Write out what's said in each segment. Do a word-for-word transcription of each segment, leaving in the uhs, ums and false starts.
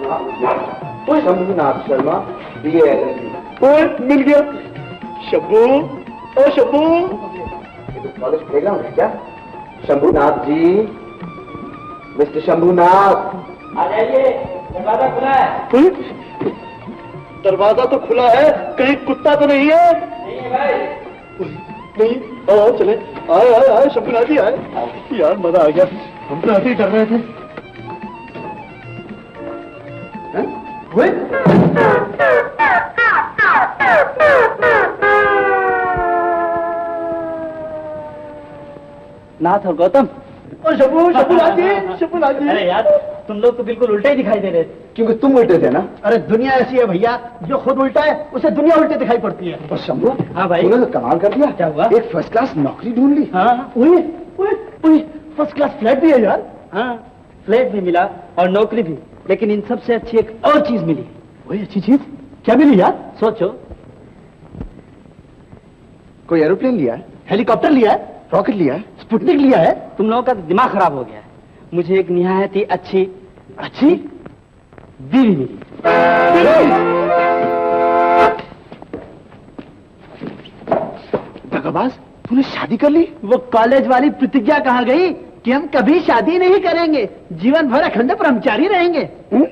ओए Shambhunath Sharma BA LLB. ओए मिल गया शंभू। ओ शंभू, ये तो कॉलेज प्लेग्राउंड है क्या? शंभुनाथ जी, मिस्टर शंभुनाथ आ जाइए, दरवाजा खुला है। दरवाजा तो खुला है, कहीं कुत्ता तो नहीं है? नहीं है भाई। नहीं, आओ चले। आए आए आए शंभुनाथ जी आए। यार मजा आ गया, हम तो ऐसे ही कर रहे थे। नाथ और गौतम। और शंभू, शंभुनाथ जी, शंभुनाथ जी। अरे यार, तुम लोग तो बिल्कुल उल्टे ही दिखाई दे रहे थे। क्योंकि तुम उल्टे थे ना। अरे दुनिया ऐसी है भैया, जो खुद उल्टा है उसे दुनिया उल्टे दिखाई पड़ती है। और शंभू, हाँ भाई, तूने तो कमाल कर दिया। क्या हुआ? एक फर्स्ट क्लास नौकरी ढूंढ ली। हाँ, ओए, ओए, ओए, फर्स्ट क्लास फ्लैट भी है यार। हाँ, फ्लैट भी मिला और नौकरी भी, लेकिन इन सबसे अच्छी एक और चीज मिली। वही अच्छी चीज क्या मिली यार? सोचो। कोई एरोप्लेन लिया है, हेलीकॉप्टर लिया है, रॉकेट लिया है, स्पुतनिक लिया है। तुम लोगों का दिमाग खराब हो गया है। मुझे एक निहायत ही अच्छी अच्छी बीवी मिली। दगाबाज, तूने शादी कर ली? वो कॉलेज वाली प्रतिज्ञा कहाँ गई कि हम कभी शादी नहीं करेंगे, जीवन भर अखंड ब्रह्मचारी रहेंगे।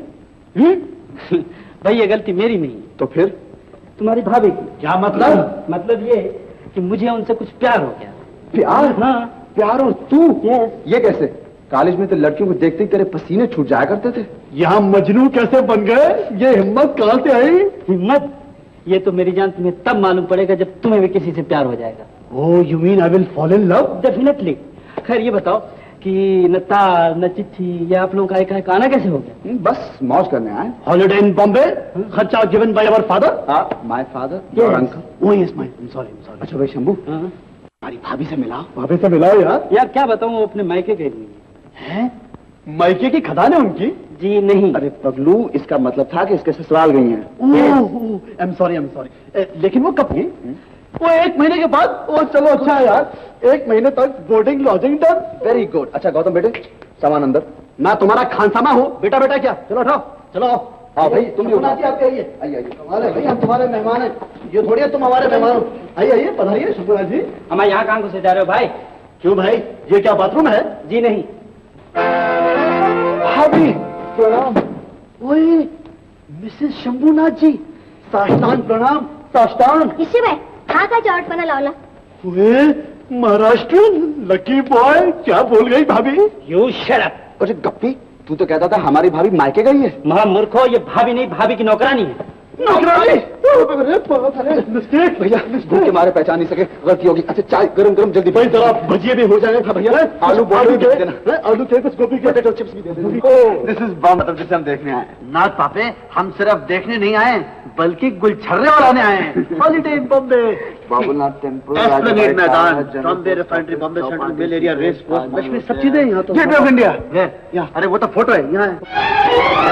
भाई ये गलती मेरी नहीं, तो फिर तुम्हारी भाभी की। क्या मतलब? मतलब ये कि मुझे उनसे कुछ प्यार हो गया। प्यार? हाँ। प्यार और तू? यस। ये कैसे? कॉलेज में तो लड़कियों को देखते ही तेरे पसीने छूट जाया करते थे। यहाँ मजनू कैसे बन गए? ये हिम्मत कहाँ से आई? हिम्मत? ये तो मेरी जान तुम्हें तब मालूम पड़ेगा जब तुम्हें भी किसी से प्यार हो जाएगा। Oh, you mean I will fall in love? Definitely. खैर ये बताओ कि न तार न चिट्ठी, ये आप लोगों का एक आना कैसे हो गया? बस मौज करने आए। हॉलिडे इन बॉम्बे, खर्चा गिवन बाय आवर फादर। हाँ, my father, your uncle. Oh yes, my sorry sorry. अच्छा भाई शंभू, हाँ? हमारी भाभी से मिलाओ। भाभी से मिलाओ यार। यार क्या बताऊं, वो अपने मायके गई हुई है। हैं? मायके की खदान है उनकी? जी नहीं। अरे पगलू, इसका मतलब था कि इसके ससुराल गई हैं। Oh, I am sorry, I am sorry. लेकिन वो कब गई? वो एक महीने के बाद। ओ चलो अच्छा है यार, एक महीने तक boarding lodging done. Very good. अच्छा गौतम बेटे, सामान अंदर। मैं तुम्हारा खानसामा हूँ बेटा। बेटा क्या? चलो उठाओ, चलो आओ। हाँ भाई, तुम भी उठाओ। आप आइए, आइए आइए। हमारे भाई, हम तुम्हारे मेहमान हैं। ये थोड़ी है तुम हमारे मेहमान हो। आइए आइए, पधारिए शंभुनाथ जी। हम यहाँ कहाँ घुसे जा रहे हो भाई? क्यों भाई, ये क्या बाथरूम है? जी नहीं। भाभी प्रणाम। ओए मिसेस शंभुनाथ जी, साष्टांग प्रणाम, साष्टांग। इसी में कहाँ का चौटपना लावला? ओए महाराष्ट्र लकी बॉय, क्या बोल गई भाभी? You shut up. अरे गप्पी, तू तो कहता था हमारी भाभी मायके गई है। महामूर्खो, ये भाभी नहीं, भाभी की नौकरानी है। नौकरानी? मिस्टेक भैया, भूख के मारे पहचान नहीं सके, गलती होगी। अच्छा चाय गरम गरम जल्दी। भाई जरा भजिए भी हो जाए। भैया आलू बॉइल दे देना। आलू के कुछ गोभी के पोटैटो चिप्स भी दे देना। दिस इज बम, मतलब जिसे हम देखने आए। नाथ पापे, हम सिर्फ देखने नहीं आए बल्कि गुलछर्रे उड़ाने आए हैं। Holiday in Bombay, Babunath temple, Esplanade Maidan, Bombay refinery, Bombay Central mill area, race course, Lakshmi, सब चीजें यहाँ तो। Gateway of India. यहाँ, अरे वो तो फोटो है, यहाँ है।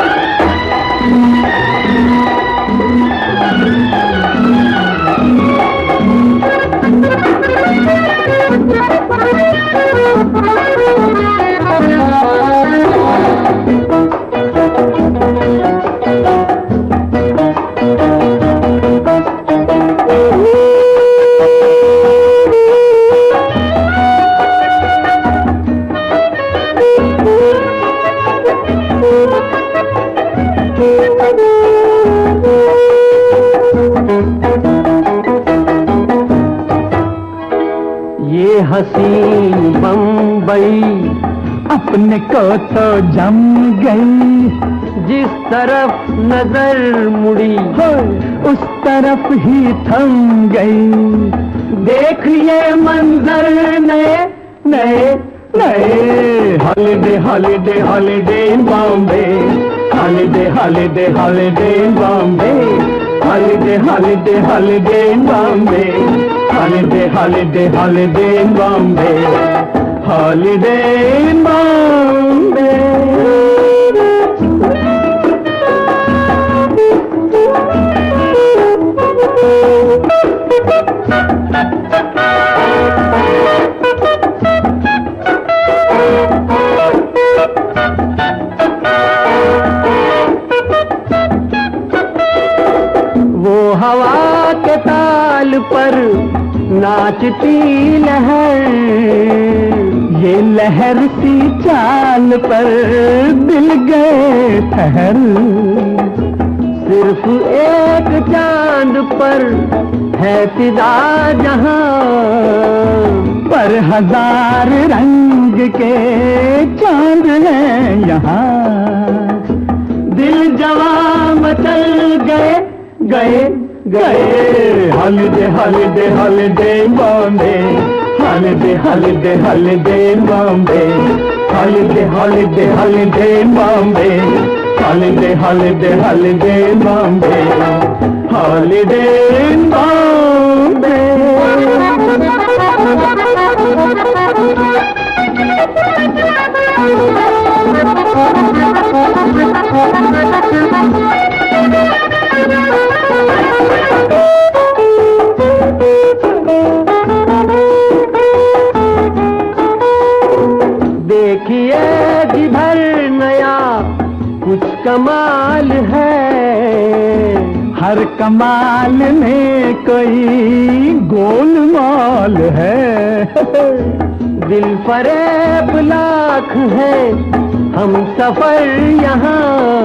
ये हसीन बम्बई अपने को तो जम गई, जिस तरफ नजर मुड़ी उस तरफ ही थम गई। देख ये मंजर नए नए नए, holiday holiday holiday in Bombay, holiday holiday holiday in Bombay, holiday holiday holiday in Bombay, holiday, holiday, holiday in Bombay, holiday in Bombay. पर नाचती लहर, ये लहर सी चाल पर दिल गए ठहर। सिर्फ एक चांद पर है फिदा जहां, पर हजार रंग के चांद हैं यहाँ। दिल जवां मचल गए गए गए, holiday holiday holiday Bombay, holiday holiday holiday Bombay, holiday holiday holiday Bombay, holiday holiday holiday Bombay, holiday Bombay. देखिए जिधर नया कुछ कमाल है, हर कमाल में कोई गोलमाल है। दिल फरेब लाख है हम सफर यहाँ,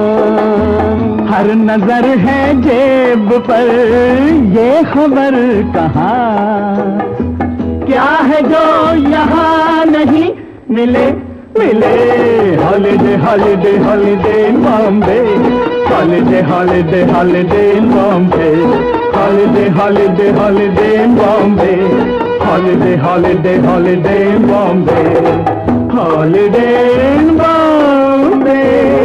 हर नजर है जेब पर ये खबर कहाँ। क्या है जो यहाँ नहीं मिले मिले, holiday holiday holiday Bombay, holiday holiday holiday Bombay, holiday holiday holiday Bombay, holiday holiday holiday Bombay, holiday Bombay.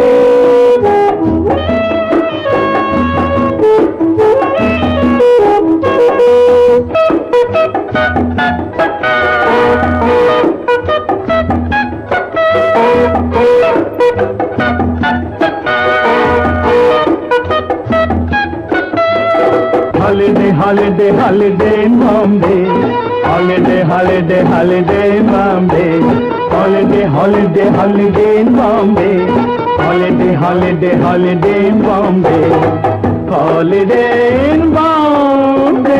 Holiday, holiday, holiday, Bombay. Holiday, holiday, holiday, Bombay. Holiday, holiday, holiday, Bombay. Holiday, holiday, holiday, Bombay. Holiday in Bombay.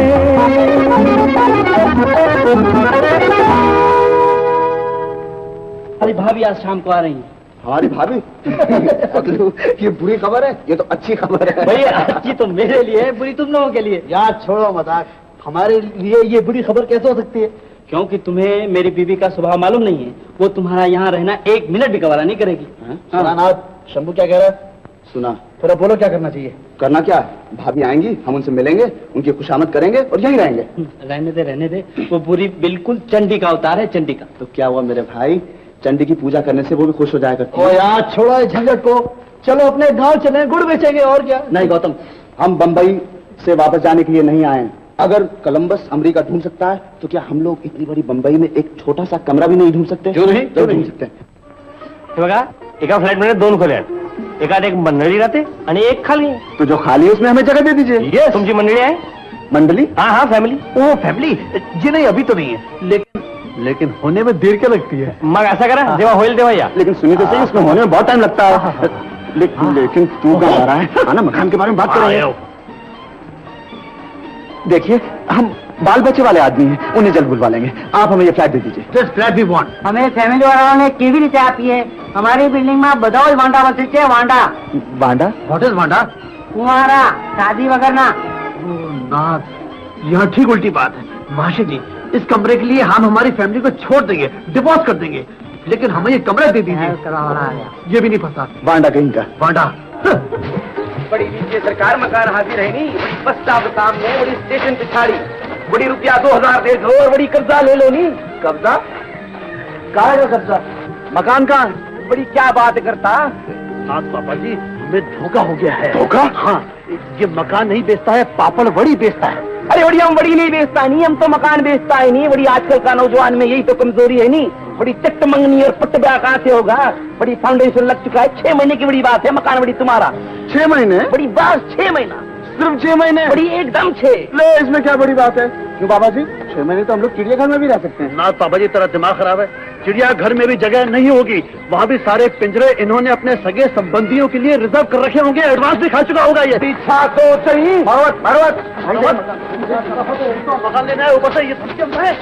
अरे भाभी आज शाम को आ रही हैं। हमारी भाभी ये बुरी खबर है, ये तो अच्छी खबर है। भैया अच्छी तो मेरे लिए है, बुरी तुम लोगों के लिए। यार छोड़ो मजाक, हमारे लिए ये बुरी खबर कैसे हो सकती है? क्योंकि तुम्हें मेरी बीवी का स्वभाव मालूम नहीं है, वो तुम्हारा यहाँ रहना एक मिनट भी गवारा नहीं करेगी। सुना नाथ, शंभू क्या कह रहा है? सुना। फिर अब बोलो क्या करना चाहिए? करना क्या है, भाभी आएंगी, हम उनसे मिलेंगे, उनकी खुशामद करेंगे और यहीं रहेंगे। रहने दे रहने दे, वो बुरी बिल्कुल चंडी का अवतार है, चंडी का। तो क्या हुआ मेरे भाई, चंडी की पूजा करने से वो भी खुश हो जाया करती है। ओ यार छोड़ो इस झंझट को, चलो अपने गांव चले, गुड़ बेचेंगे और क्या। नहीं गौतम, हम बंबई से वापस जाने के लिए नहीं आए हैं। अगर कोलंबस अमेरिका ढूंढ सकता है तो क्या हम लोग इतनी बड़ी बंबई में एक छोटा सा कमरा भी नहीं ढूंढ सकते? क्यों नहीं, क्यों ढूंढ सकते? बघा एका फ्लॅट मध्ये दोन खोल्या आहेत, एकात एक मंडळी राहते आणि एक खाली। तो जो खाली है उसमें हमें जगह दे दीजिए। ये तुमची मंडळी आहे? मंडली? हाँ हाँ फैमिली। ओ फैमिली जी, नहीं अभी तो नहीं है, लेकिन लेकिन होने में देर क्या लगती है? मग ऐसा करा, जेव्हा होईल तेव्हा या। लेकिन सुनिए तो सही, उसमें होने में बहुत टाइम लगता है। लेकिन लेकिन तू कहाँ आ रहा है? आना, मकान के बारे में बात कर रहे हैं। देखिए हम बाल बच्चे वाले आदमी हैं, उन्हें जल्द बुलवा लेंगे। आप हमें ये फ्लैट दे दीजिए। Just flat we want. हमें फैमिली वालों ने टीवी नीचे आपी है, हमारी बिल्डिंग में बधाओ वांडा बस वांडा। वांडा? What is वांडा? तुम्हारा शादी वगैरह ना। नाथ, यह ठीक उल्टी बात है। माशे जी, इस कमरे के लिए हम हमारी फैमिली को छोड़ देंगे, डिवोर्स कर देंगे, लेकिन हमें ये कमरा दे दीजिए। ये भी नहीं फंसा। वांडा कहीं का वांडा। बड़ी नीचे सरकार मकान हाजिर है नहीं, बड़ी बस स्टॉप सामने, बड़ी स्टेशन पिछाड़ी, बड़ी रुपया दो हजार दे दो और बड़ी कब्जा ले लो। नहीं कब्जा? कहा है कब्जा? मकान का? बड़ी क्या बात करता? नाथ पापा जी, हमें धोखा हो गया है। धोखा? हाँ, ये मकान नहीं बेचता है, पापड़ वड़ी बेचता है। अरे बड़ी हम बड़ी नहीं बेचता नहीं, हम तो मकान बेचता है नहीं। बड़ी आजकल का नौजवान में यही तो कमजोरी है नहीं। बड़ी चट्ट मंगनी और पट्ट ब्याह कहाँ से होगा? बड़ी फाउंडेशन लग चुका है, छह महीने की बड़ी बात है। मकान बड़ी तुम्हारा छह महीने? बड़ी बात, छह महीना सिर्फ छह महीने? बड़ी एकदम छह। ले, इसमें क्या बड़ी बात है? क्यों बाबा जी, छह महीने तो हम लोग चिड़ियाघर में भी रह सकते हैं। ना बाबा जी, तेरा दिमाग खराब है। चिड़ियाघर में भी जगह नहीं होगी, वहाँ भी सारे पिंजरे इन्होंने अपने सगे संबंधियों के लिए रिजर्व कर रखे होंगे, एडवांस भी खा चुका होगा ये। पीछा तो सही। भगवत भगवत मकान लेना है, ऊपर से ये सब क्या है?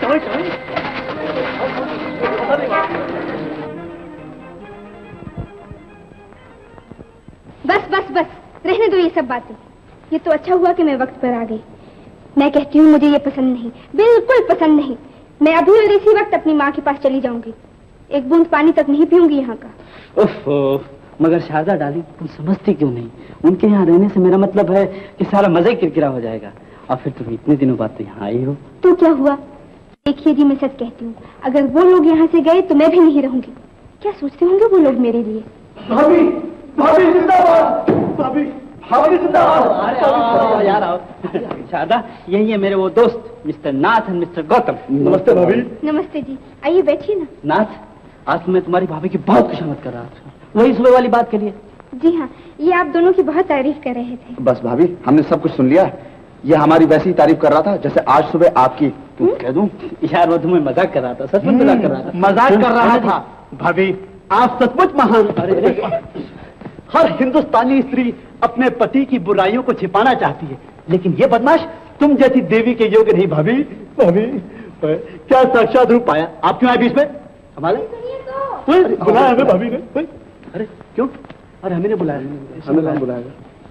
बस बस बस, रहने दो ये सब बातें। ये तो अच्छा हुआ कि मैं वक्त पर आ गई। मैं कहती हूँ मुझे ये पसंद नहीं, बिल्कुल पसंद नहीं। मैं अभी और इसी वक्त अपनी माँ के पास चली जाऊंगी। एक बूंद पानी तक नहीं पीऊंगी यहाँ का। ओह, मगर शारदा डार्लिंग, तुम समझती क्यों नहीं? उनके यहाँ रहने से मेरा मतलब है कि सारा मजा ही किरकिरा हो जाएगा। और फिर तुम इतने दिनों बाद तो यहाँ आई हो। तो क्या हुआ? देखिए जी, मैं सच कहती हूँ, अगर वो लोग यहाँ से गए तो मैं भी नहीं रहूंगी। क्या सोचते होंगे वो लोग मेरे लिए? भाभी, भाभी जिंदाबाद, भाभी, भाभी जिंदाबाद। यार आओ। शारदा, यही है मेरे वो दोस्त मिस्टर नाथ और मिस्टर गौतम। नमस्ते भाभी। नमस्ते जी, आइए बैठिए ना। नाथ, आज मैं तुम्हारी भाभी की बहुत खुशामद कर रहा था, वही सुबह वाली बात के लिए। जी हाँ, ये आप दोनों की बहुत तारीफ कर रहे थे। बस भाभी, हमने सब कुछ सुन लिया। ये हमारी वैसी ही तारीफ कर रहा था जैसे आज सुबह आपकी। तुम कह दूं? यार वो तुम्हें मजाक कर रहा था, सचमुच मजाक कर रहा था। मजाक कर रहा था भाभी, आप सचमुच महान। हर हिंदुस्तानी स्त्री अपने पति की बुराइयों को छिपाना चाहती है, लेकिन ये बदमाश तुम जैसी देवी के योग्य नहीं। भाभी, भाभी, क्या साक्षात रूप पाया। आप क्यों आए बीच में? हमारे बुलाया हमें भाभी ने। अरे क्यों? अरे हमें ने बुलाया, हमें कौन बुलाएगा?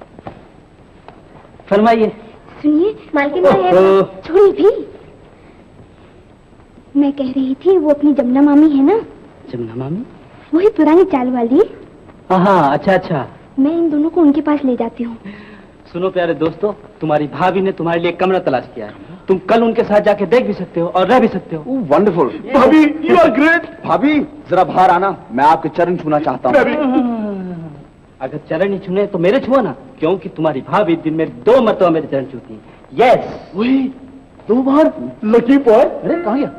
फरमाइए। सुनिए, मालकिन ने छोड़ी भी। मैं कह रही थी, वो अपनी जमुना मामी है ना? जमुना मामी? वही पुरानी चाल वाली। हाँ, अच्छा अच्छा। मैं इन दोनों को उनके पास ले जाती हूँ। सुनो प्यारे दोस्तों, तुम्हारी भाभी ने तुम्हारे लिए कमरा तलाश किया है। तुम कल उनके साथ जाके देख भी सकते हो और रह भी सकते हो। वंडरफुल। भाभी, यू आर ग्रेट। भाभी, जरा बाहर आना, मैं आपके चरण छूना चाहता हूँ। अगर चरण नहीं छूने तो मेरे छुआ ना, क्योंकि तुम्हारी भाभी दिन में दो मरतबा मेरे चरण छूती है। यस, वही दो बार। Lucky boy. अरे कहाँ गया?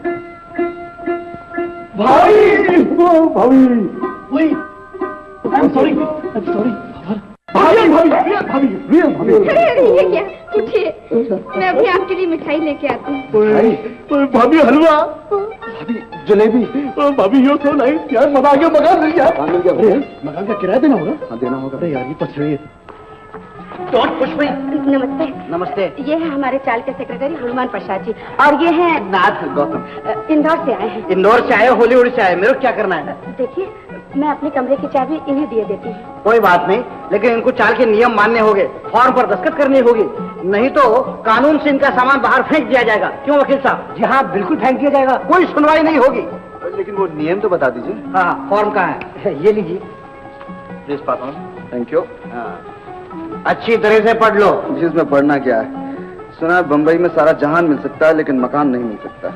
भाभी, भाभी, वही। Sorry, sorry. भाभी, भाभी, भाभी, रियल भाभी। ये क्या? उठिए, मैं अभी आपके लिए मिठाई लेके आती हूँ। भाभी, हलवा। भाभी, जलेबी। भाभी, यो तो नहीं यार, मना के मकान मिल गया। मकान मिल गया। मकान का किराया देना होगा। हाँ, देना होगा। अरे यार, ये तो सही है। नमस्ते। नमस्ते। ये है हमारे चाल के सेक्रेटरी हनुमान प्रसाद जी, और ये है नाथ गौतम। इंदौर से आए हैं। इंदौर से आए, हॉलीवुड से आए, मेरे को क्या करना है? देखिए, मैं अपने कमरे की चाबी इन्हें दिए देती हूँ। कोई बात नहीं, लेकिन इनको चाल के नियम मानने होंगे, फॉर्म पर दस्तखत करनी होगी, नहीं तो कानून से इनका सामान बाहर फेंक दिया जाएगा। क्यों वकील साहब? जी हाँ, बिल्कुल फेंक दिया जाएगा, कोई सुनवाई नहीं होगी। लेकिन वो नियम तो बता दीजिए। हाँ, फॉर्म कहाँ है? ये लीजिए। प्लीज पापा। Thank you. अच्छी तरह से पढ़ लो। जिसमें पढ़ना क्या है? सुना है बम्बई में सारा जहान मिल सकता है, लेकिन मकान नहीं मिल सकता।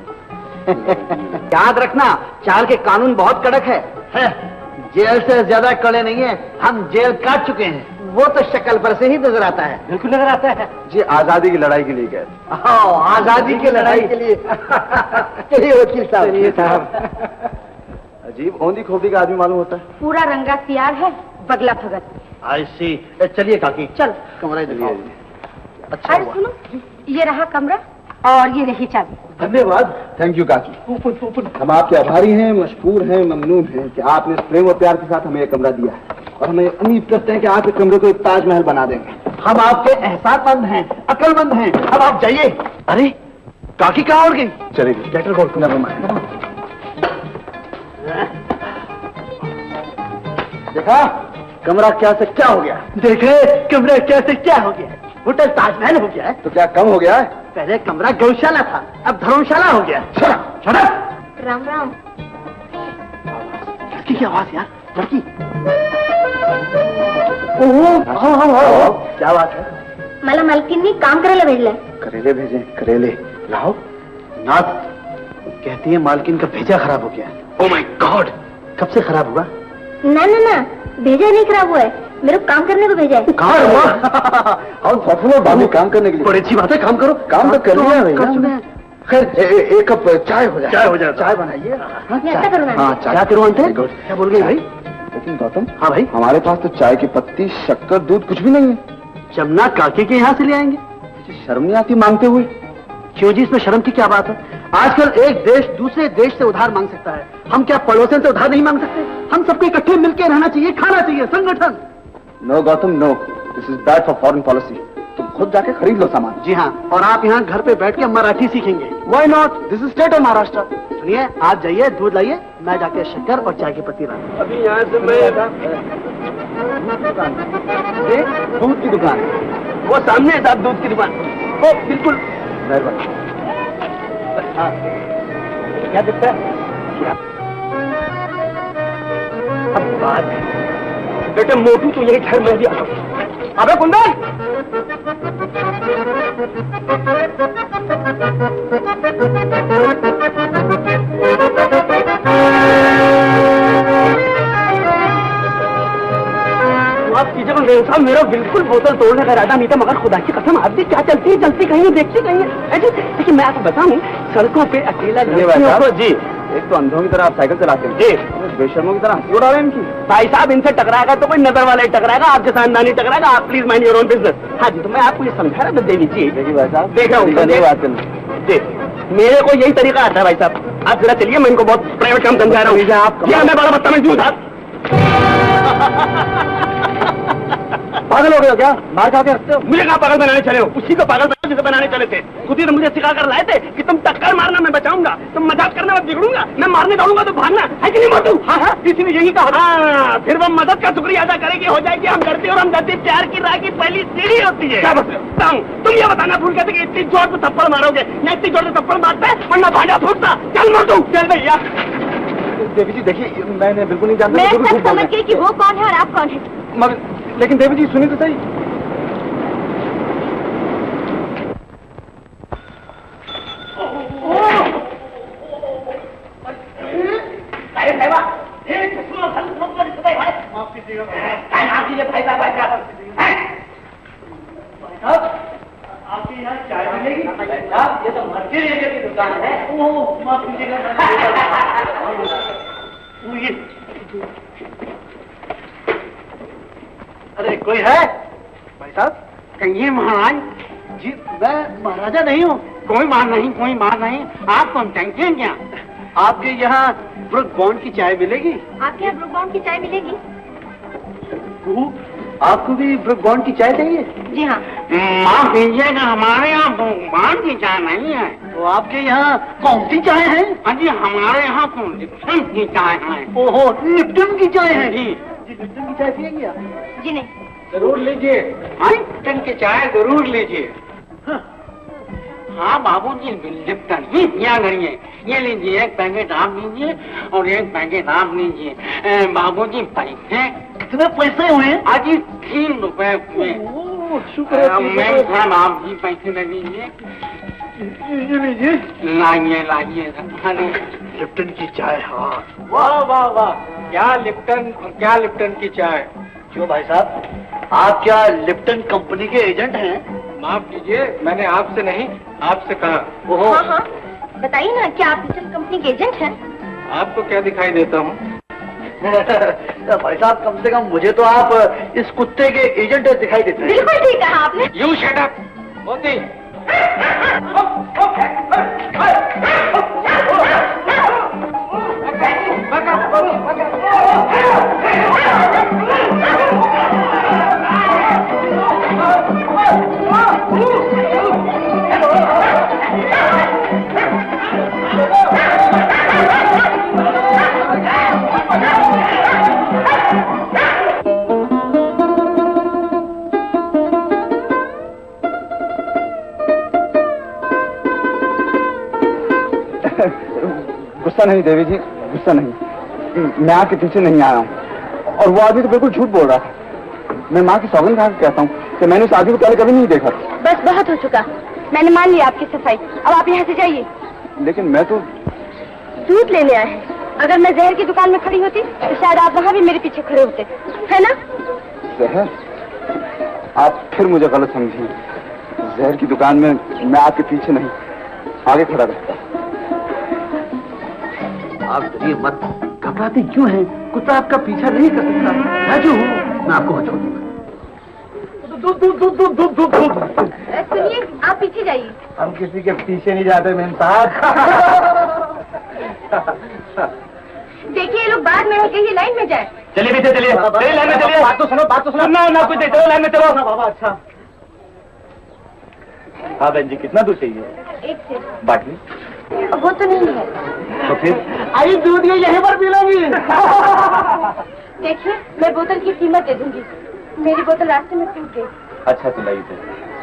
याद रखना, चाल के कानून बहुत कड़क है, है। जेल से ज्यादा कड़े नहीं है, हम जेल काट चुके हैं। वो तो शक्ल पर से ही नजर आता है। बिल्कुल नजर आता है जी। आजादी की लड़ाई के लिए गए। आजादी की लड़ाई के लिए। चलिए वकील साहब। अजीब औंधी खोपड़ी का आदमी मालूम होता है। पूरा रंगा तैयार है, बगला भगत। आई सी। चलिए काकी, चल। कमरा दिखाओ। अच्छा अरे सुनो, ये रहा कमरा और ये रही चाबी। धन्यवाद। थैंक यू काकी। हम आपके आभारी हैं, मशहूर हैं, ममनून हैं कि आपने इस प्रेम और प्यार के साथ हमें ये कमरा दिया है, और हमें उम्मीद करते हैं कि आप इस कमरे को एक ताजमहल बना देंगे। हम आपके एहसासमंद हैं, अक्लमंद हैं। अब आप जाइए। अरे काकी कहाँ उड़ गई? चले गए। लेटर खोल। देखा कमरा क्या से क्या हो गया? देखे कमरा क्या से क्या हो गया? होटल ताजमहल हो गया है। तो क्या कम हो गया है? पहले कमरा गौशाला था, अब धर्मशाला हो गया। छड़ा। राम राम। लड़की की आवाज यार, लड़की। ओह, क्या बात है? मला मालकिन काम करायला भेजलंय। करेले भेजे? करेले लाओ। नाथ कहती है मालकिन का भेजा खराब हो गया। ओह माय गॉड, कब से खराब हुआ? ना ना ना, भेजा नहीं खराब हुआ है, मेरे को काम करने को भेजा है। कहाँ हुआ? और सफल भाभी काम करने के लिए। बड़ी अच्छी बात है, काम करो। काम तो कर लिया भैया। खैर एक कप चाय हो जाए। चाय हो जाए। चाय बनाइए। मैं ऐसा करूँ ना? हाँ, क्या करूँ अंते? क्या बोल गई भाई? लेकिन गौतम। हाँ भाई। हमारे पास तो चाय की पत्ती, शक्कर, दूध कुछ भी नहीं है। जमुना काकी के यहाँ से ले आएंगे। शर्म नहीं आती मांगते हुए? क्यों जी, इसमें शर्म की क्या बात है? आजकल एक देश दूसरे देश से उधार मांग सकता है, हम क्या पड़ोसन से उधार नहीं मांग सकते? हम सबको इकट्ठे मिलकर रहना चाहिए, खाना चाहिए, संगठन। No Gautam no, this is bad for foreign policy. तुम खुद जाके खरीद लो सामान। जी हाँ, और आप यहाँ घर पे बैठ के मराठी सीखेंगे। Why not, this is state of Maharashtra. सुनिए, आप जाइए, दूध लाइए, मैं जाके शक्कर और चाय की पत्ती लाऊं। अभी यहाँ से मैं दूध की दुकान, वो सामने है साहब, दूध की दुकान। ओ बिल्कुल। मेहरबानी। क्या दिखता है? क्या? अब बात है बेटे, मोटू तो यही घर में भी आ। अबे कुंदन, आप कीजिए साहब, मेरा बिल्कुल बोतल तोड़ने का इरादा नहीं था, मगर खुदा की कसम आप भी क्या चलती है चलती कहीं देखती कहीं है। देखिए मैं आपको बताऊं, सड़कों पे अकेला लड़कियों जी, एक तो अंधों की तरह आप साइकिल चलाते हैं जी, बेशर्मों की तरह हंसी उड़ा रहे हैं इनकी। भाई साहब इनसे टकराएगा तो कोई नजर वाला ही टकराएगा, आपके खानदानी टकराएगा। आप please mind your own business. हाँ जी, तो मैं आपको ये समझा रहा था देवी जी। देखिए भाई साहब, देख रहा हूँ जी, मेरे को यही तरीका आता है भाई साहब। आप जरा चलिए, मैं इनको बहुत प्राइवेट काम समझा रहा हूँ। आप मैं बड़ा बदतमीज हूँ साहब। पागल हो गए हो क्या? मार खा के हंसते हो? मुझे कहाँ पागल बनाने चले हो? उसी को पागल जिसे बनाने चले थे। खुद ही तो मुझे सिखा कर लाए थे कि तुम टक्कर मारना मैं बचाऊंगा, तुम मजाक करना मैं बिगड़ूंगा, मैं मारने दौड़ूंगा तो भागना है कि नहीं मोटू? हाँ हाँ, किसी ने यही कहा। हाँ, फिर वो मदद का शुक्रिया अदा करेगी, हो जाएगी हमदर्दी, और हमदर्दी प्यार की राह की पहली सीढ़ी होती है। क्या बताता हूँ? तुम ये बताना भूल गए थे कि इतनी जोर से थप्पड़ मारोगे, या इतनी जोर से थप्पड़ मारता है वरना भांडा फूटता। चल मोटू, चल भैया। देवी जी देखिए, मैंने बिल्कुल नहीं जानता। मैं सब समझ गई कि वो कौन है और आप कौन है। मगर लेकिन देवी जी सुनिए तो सही। आपके यहाँ चाय मिलेगी? ये तो मर्जी की दुकान है। ओह माफ कीजिएगा। अरे कोई है भाई साहब? कहिए महाराज जी, मैं महाराजा नहीं हूँ। कोई मार नहीं, कोई मार नहीं। आप कौन टंकी हैं क्या? आपके यहाँ ब्रुक बॉन्ड की चाय मिलेगी? आपके यहाँ ब्रुक बॉन्ड की चाय मिलेगी? आपको भी ब्रुक बॉन्ड की चाय चाहिए? जी हाँ। माफ कीजिएगा, हमारे यहाँ बॉन्ड की चाय नहीं है। तो आपके यहाँ कौन सी चाय है? हाँ जी, हमारे यहाँ तो लिप्टन की चाय है। ओहो, लिप्टन की चाय है? जी जी, लिप्टन की चाय पिएंगे आप? जी नहीं। जरूर लीजिए, लिप्टन की चाय जरूर लीजिए। हाँ बाबूजी, लिप्टन ही पिया करिए। ये लीजिए, एक पैकेट आप लीजिए और एक पैकेट आप लीजिए। बाबूजी पैसे कितने पैसे हुए? आज ही तीन रुपए हुए। शुक्र है। मैं साहब आप जी पैसे ले लीजिए। ये लीजिए, लाइए लाइए। लिप्टन की चाय। हाँ वाह वाह वाह, क्या लिप्टन और क्या लिप्टन की चाय। क्यों भाई साहब, आप क्या लिप्टन कंपनी के एजेंट हैं? माफ कीजिए, मैंने आपसे नहीं आपसे कहा। ओहो, हाँ हाँ, बताइए ना, क्या आप लिप्टन कंपनी के एजेंट हैं? आपको क्या दिखाई देता हूँ? भाई साहब, कम से कम मुझे तो आप इस कुत्ते के एजेंट दिखाई देते हैं। बिल्कुल ठीक कहा आपने। यू शट अप मोती। गुस्सा नहीं देवी जी, गुस्सा नहीं। मैं आपके पीछे नहीं आया हूँ, और वो आदमी तो बिल्कुल झूठ बोल रहा था। मैं माँ की सौगंध खा के कहता हूँ कि मैंने उस आदमी को पहले कभी नहीं देखा। बस बहुत हो चुका, मैंने मान लिया आपकी सफाई। अब आप यहाँ से जाइए। लेकिन मैं तो दूध लेने आए हैं। अगर मैं जहर की दुकान में खड़ी होती तो शायद आप वहाँ भी मेरे पीछे खड़े होते, है ना? जहर? आप फिर मुझे गलत समझी। जहर की दुकान में मैं आपके पीछे नहीं, आगे खड़ा रहता। आप डरिए मत, घबराते क्यों हैं? कुत्ता आपका पीछा नहीं कर सकता। मैं जो हूँ, मैं आपको छोड़ दूंगा। दूध दूध दूध दूध दूध दूध दूध। सुनिए, आप पीछे जाइए। हम किसी के पीछे नहीं जाते मेम साहब। देखिए, ये लोग बाद में होके ये लाइन में जाए। चलिए पीछे चलिए, चलिए लाइन में चलिए। बात तो सुनो, बात तो सुनो। ना ना कुछ नहीं, चलो लाइन में चलो। बाबा अच्छा। हाँ बहन जी, कितना दूध चाहिए? एक से। बाटली? वो तो नहीं है। तो फिर? आई दूध ये यहीं पर पी लोगी। देखिए, मैं बोतल की कीमत दे दूंगी। मेरी बोतल रास्ते में टूट गई। अच्छा तो लाइए।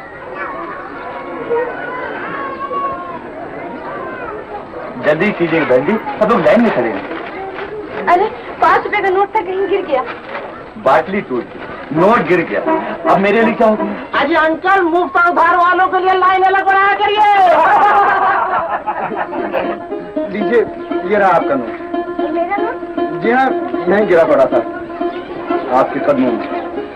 जल्दी कीजिए बहन जी, सब लोग लाइन में खड़े हैं। अरे पाँच रुपए का नोट था, कहीं गिर गया। बाटली टूट गई, नोट गिर गया, अब मेरे लिए क्या होगा? अजी अंकल, मुफ्त उधार वालों के लिए लाइन अलग बनाया करिए। लीजिए, ये रहा आपका नोट। मेरा नोट? जी हाँ, यहीं गिरा पड़ा था आपके कदमों में।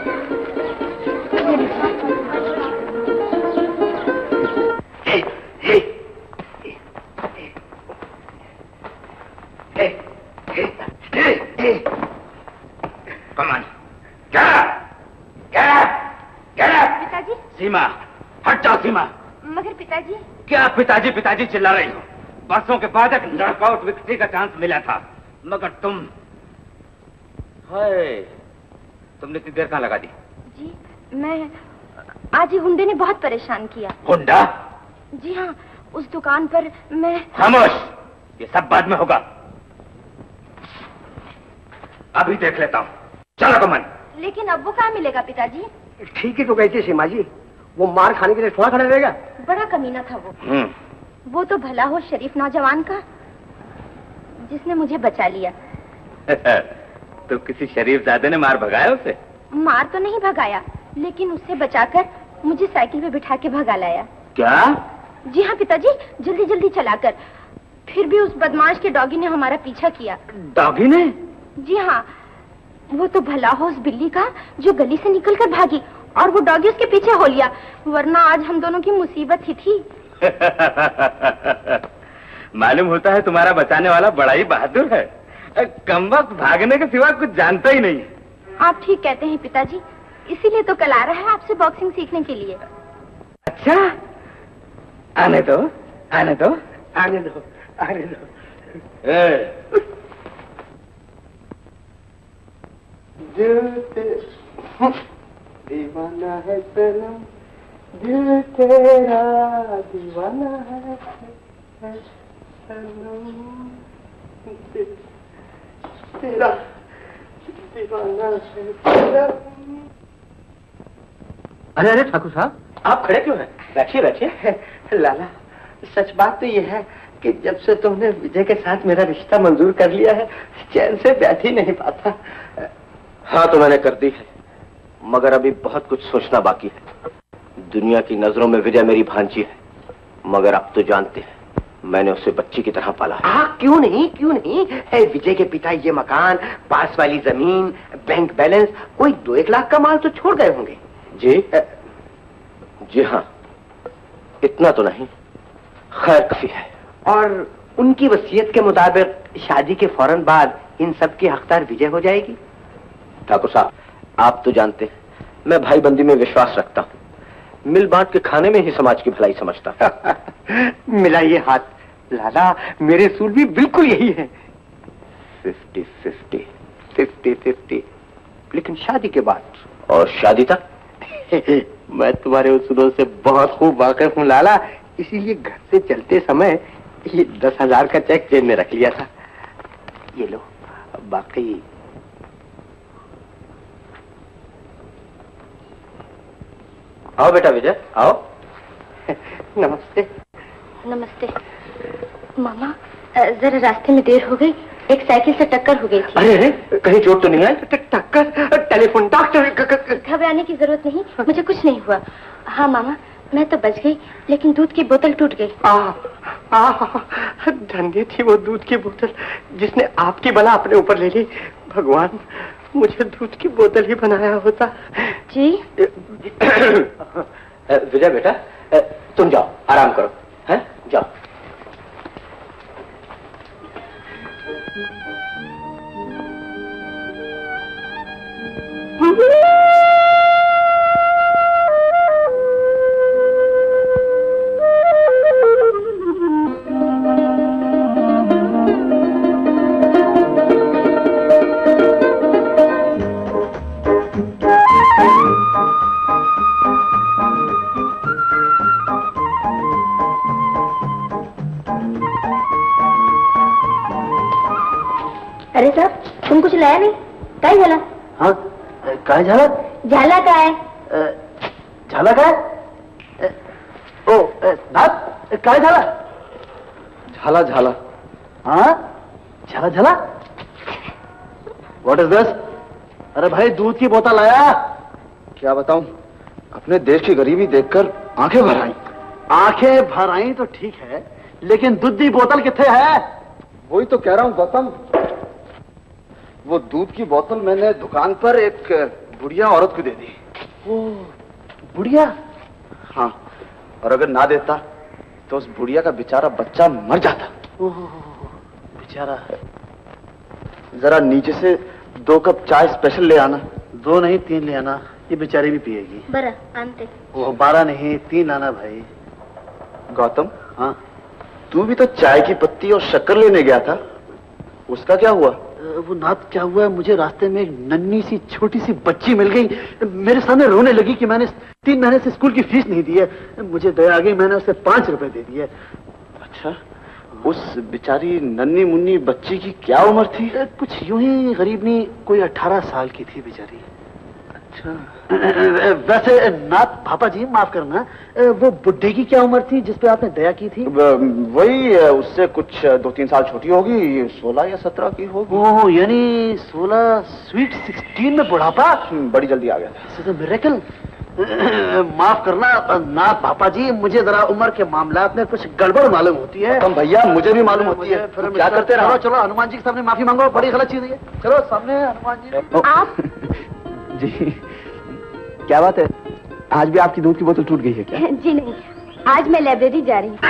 कमान, क्या क्या क्या? पिताजी। सीमा, हट जाओ सीमा। मगर पिताजी। क्या पिताजी पिताजी चिल्ला रही हो? बरसों के बाद एक नॉकआउट विक्ट्री का चांस मिला था, मगर तुम, हाय, तुमने इतनी देर कहाँ लगा दी? जी मैं, आज ही गुंडे ने बहुत परेशान किया। गुंडा? जी हाँ, उस दुकान पर मैं। खामोश, ये सब बाद में होगा, अभी देख लेता हूँ। चलो कमन। लेकिन अब वो कहाँ मिलेगा पिताजी? ठीक है तो कहती सीमा जी, वो मार खाने के लिए थोड़ा खड़ा रहेगा। बड़ा कमीना था वो। वो तो भला हो शरीफ नौजवान का, जिसने मुझे बचा लिया। तो किसी शरीफ ज़ादे ने मार भगाया उसे? मार तो नहीं भगाया, लेकिन उससे बचाकर मुझे साइकिल पे बिठा के भगा लाया। क्या? जी हाँ पिताजी, जल्दी जल्दी चलाकर। फिर भी उस बदमाश के डॉगी ने हमारा पीछा किया। डॉगी ने? जी हाँ, वो तो भला हो उस बिल्ली का जो गली से निकलकर भागी, और वो डॉगी उसके पीछे हो लिया, वरना आज हम दोनों की मुसीबत ही थी। मालूम होता है तुम्हारा बचाने वाला बड़ा ही बहादुर है, कमबख्त भागने के सिवा कुछ जानता ही नहीं। आप ठीक कहते हैं पिताजी, इसीलिए तो कल आ रहा है आपसे बॉक्सिंग सीखने के लिए। अच्छा, आने दो आने दो आने दो आने दो। दिल दीवाना है सनम, दिल तेरा दीवाना है सनम, तेरा दीवाना है सनम। अरे अरे ठाकुर साहब, आप खड़े क्यों हैं? बैठिए बैठिए। लाला, सच बात तो ये है कि जब से तुमने विजय के साथ मेरा रिश्ता मंजूर कर लिया है, चैन से बैठ ही नहीं पाता। हाँ तो मैंने कर दी है, मगर अभी बहुत कुछ सोचना बाकी है। दुनिया की नजरों में विजय मेरी भांजी है, मगर आप तो जानते हैं मैंने उसे बच्ची की तरह पाला है। हाँ क्यों नहीं, क्यों नहीं है। विजय के पिता ये मकान, पास वाली जमीन, बैंक बैलेंस, कोई दो एक लाख का माल तो छोड़ गए होंगे। जी जी हाँ, इतना तो नहीं, खैर काफी है। और उनकी वसीयत के मुताबिक शादी के फौरन बाद इन सब की हकदार विजय हो जाएगी। ठाकुर साहब, आप तो जानते हैं मैं भाई बंदी में विश्वास रखता हूँ, मिल बांट के खाने में ही समाज की भलाई समझता हूँ। मिलाइए हाथ लाला, मेरे सूल भी बिल्कुल यही है। फिफ्टी फिफ्टी फिफ्टी फिफ्टी, लेकिन शादी के बाद। और शादी तक? मैं तुम्हारे उसूलों से बहुत खूब वाकिफ हूँ लाला, इसीलिए घर से चलते समय ये दस हजार का चेक जेब में रख लिया था। ये लो, बाकी आओ बेटा विजय, आओ। नमस्ते। नमस्ते। मामा, जरा रास्ते में देर हो गई, एक साइकिल से टक्कर हो गई थी। अरे अरे, कहीं चोट तो नहीं है? टक्कर? Telephone doctor. घबराने की जरूरत नहीं, मुझे कुछ नहीं हुआ। हाँ मामा, मैं तो बच गई, लेकिन दूध की बोतल टूट गई। आ, आ, धन्य थी वो दूध की बोतल जिसने आपकी बला अपने ऊपर ले ली। भगवान, मुझे दूध की बोतल ही बनाया होता। जी। विजय बेटा, तुम जाओ, आराम करो, हैं? जाओ। अरे साहब तुम कुछ लाया नहीं? काय झाला? हाँ काय झाला? झाला काय? झाला काय? ओ नाथ काय झाला? झाला झाला। हाँ झाला झाला? What is this? अरे भाई दूध की बोतल आया। क्या बताऊं, अपने देश की गरीबी देखकर आंखें भर आई। आंखें भर आई तो ठीक है, लेकिन दूध की बोतल किथे है? वही तो कह रहा हूं गौतम, वो दूध की बोतल मैंने दुकान पर एक बुढ़िया औरत को दे दी। वो बुढ़िया? हाँ, और अगर ना देता तो उस बुढ़िया का बेचारा बच्चा मर जाता। बेचारा। जरा नीचे से दो कप चाय स्पेशल ले आना। दो नहीं तीन ले आना, ये बेचारी भी पिएगी। बरा आनते। वो बारह नहीं तीन लाना भाई। गौतम, हाँ तू भी तो चाय की पत्ती और शक्कर लेने गया था, उसका क्या हुआ? वो नाथ क्या हुआ, मुझे रास्ते में एक नन्ही सी छोटी सी बच्ची मिल गई, मेरे सामने रोने लगी कि मैंने तीन महीने से स्कूल की फीस नहीं दी है। मुझे दया आ गई, मैंने उसे पांच रुपए दे दिए। अच्छा, उस बेचारी नन्ही मुन्नी बच्ची की क्या उम्र थी? कुछ यूं ही गरीब नहीं, कोई अठारह साल की थी बेचारी। अच्छा, वैसे नाथ पापा जी माफ करना, वो बुड्ढे की क्या उम्र थी जिस पे आपने दया की थी? वही उससे कुछ दो तीन साल छोटी होगी, सोलह या सत्रह की होगी। ओह, यानी सोलह स्वीट सिक्सटीन में बुढ़ापा? बड़ी जल्दी आ गया था। तो मिरेकल। माफ करना नाथ पापा जी, मुझे जरा उम्र के मामलात में कुछ गड़बड़ मालूम होती है। तुम भैया मुझे भी मालूम होती है, फिर क्या करते रहो। चलो हनुमान जी के सामने माफी मांगो, बड़ी गलत चीज है। चलो सामने हनुमान जी। आप जी क्या बात है, आज भी आपकी दूध की बोतल टूट गई है क्या? जी नहीं, आज मैं लाइब्रेरी जा रही हूँ।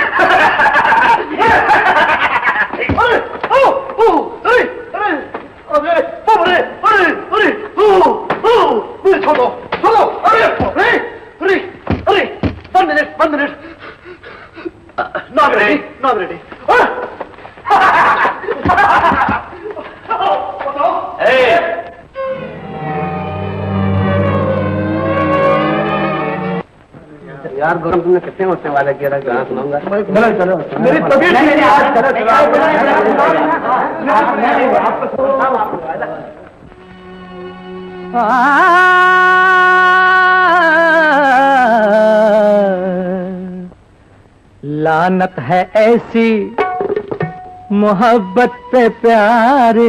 छोड़ो छोड़ो, अरे अरे अरे अरे one minute one minute, not ready not ready. यार गौरव, तुमने कितने होते वाले किया था, कहाँ सुनाऊंगा? चलो चलो, मेरी तबीयत नहीं है आज। चलो लानत है ऐसी मोहब्बत पे प्यारे,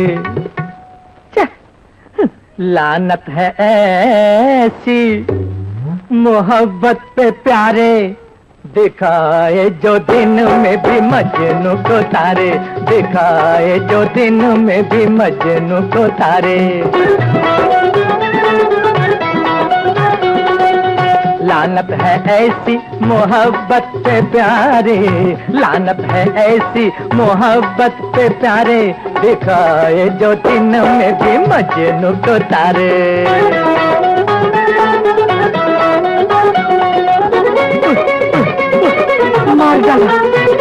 लानत है ऐसी मोहब्बत पे प्यारे, दिखाए जो दिन में भी मजनू को तारे, दिखाए जो दिन में भी मजनू को तारे। लानत है ऐसी मोहब्बत पे प्यारे, लानत है ऐसी मोहब्बत पे प्यारे, दिखाए जो दिन में भी मजनू को तारे। मार डाला।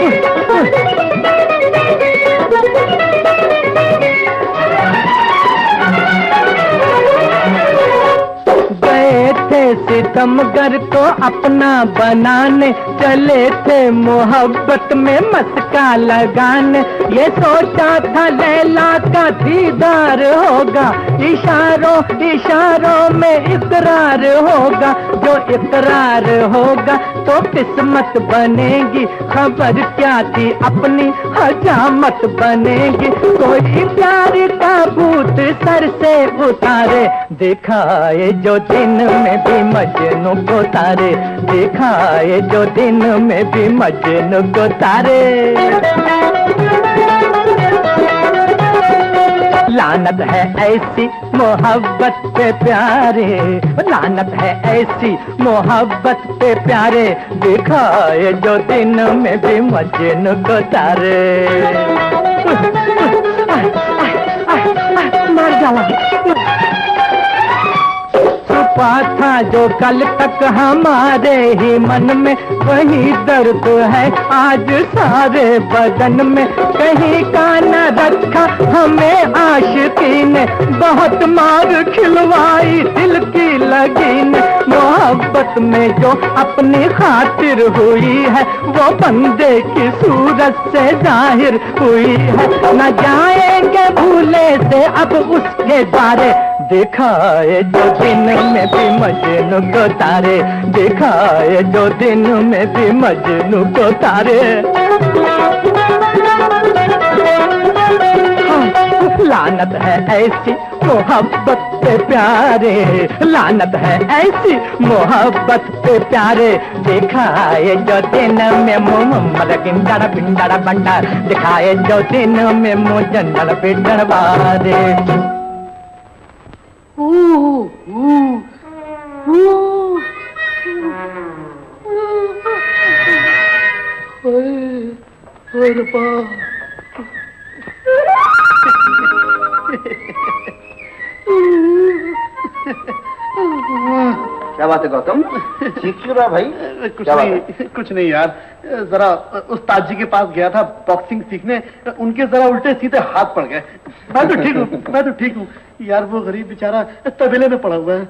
गए थे सितमगर को अपना बनाने, चले थे मोहब्बत में मस्का लगाने, ये सोचा था लैला का दीदार होगा, इशारों इशारों में इकरार होगा, जो इकरार होगा तो किस्मत बनेगी, खबर क्या थी अपनी हजामत बनेगी, कोई प्यार का भूत सर से उतारे, दिखाए जो दिन में भी मजनू को तारे, दिखाए जो दिन में भी मजनू को तारे। लानत है ऐसी मोहब्बत पे प्यारे, लानत है ऐसी मोहब्बत पे प्यारे, दिखाए जो दिन में भी मजनू को तारे। मार डाला। छुपा था जो कल तक हमारे ही मन में, वही दर्द है आज सारे बदन में, कहीं का न रखा हमें आशिकी ने, बहुत मार खिलवाई दिल की लगी ने, मोहब्बत मोहब्बत में जो अपनी खातिर हुई है वो बंदे की सूरत से जाहिर हुई है। न जाएंगे भूले से अब उसके बारे, दिखाए जो दिन में भी मजनू को तारे, दिखाए जो दिन में भी मजनू को तारे। लानत है ऐसी मोहब्बत पे प्यारे, लानत है ऐसी मोहब्बत पे प्यारे, दिखाए जो दिन में मुमल गिंडड़ पिंडड़ बंडा, दिखाए जो दिन में मुँह जंडड़ पिंडड़ बारे। क्या बात है गौतम, ठीक क्यों रहा भाई? कुछ नहीं, कुछ नहीं यार, जरा उस्ताद जी के पास गया था बॉक्सिंग सीखने, उनके जरा उल्टे सीधे हाथ पड़ गए। मैं तो ठीक हूँ, मैं तो ठीक हूँ यार, वो गरीब बेचारा तबेले में पड़ा हुआ है।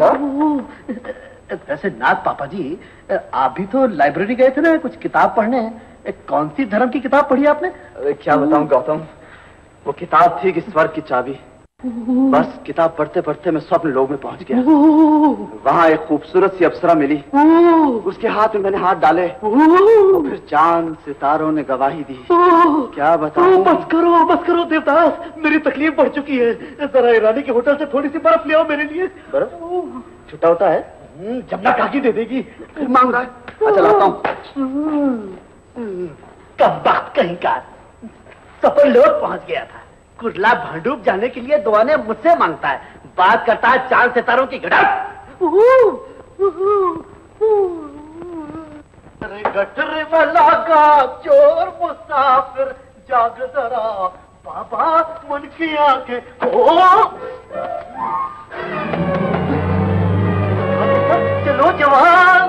वैसे नाथ पापा जी, आप भी तो लाइब्रेरी गए थे ना कुछ किताब पढ़ने, कौन सी धर्म की किताब पढ़ी आपने? क्या बताऊं गौतम, वो किताब थी कि स्वर्ग की चाबी। बस किताब पढ़ते पढ़ते मैं स्वप्न लोक में पहुंच गया। वहाँ एक खूबसूरत सी अप्सरा मिली, उसके हाथ में मैंने हाथ डाले, फिर चांद सितारों ने गवाही दी। क्या बताऊं? बस करो बस करो देवदास, मेरी तकलीफ बढ़ चुकी है, जरा ईरानी के होटल से थोड़ी सी बर्फ ले आओ मेरे लिए। बर्फ छुट्टा होता है? जमुना काकी दे देगी। फिर मांग रहा है? अच्छा लाता हूँ। कब बात कहीं का सफर लोग पहुंच गया था, कुर्ला भांडूप जाने के लिए दुआने मुझसे मांगता है, बात करता है चांद सितारों की गठर। गठर में लगा चोर मुसाफिर, जाग जरा बाबा मन की आंखें। चलो जवान।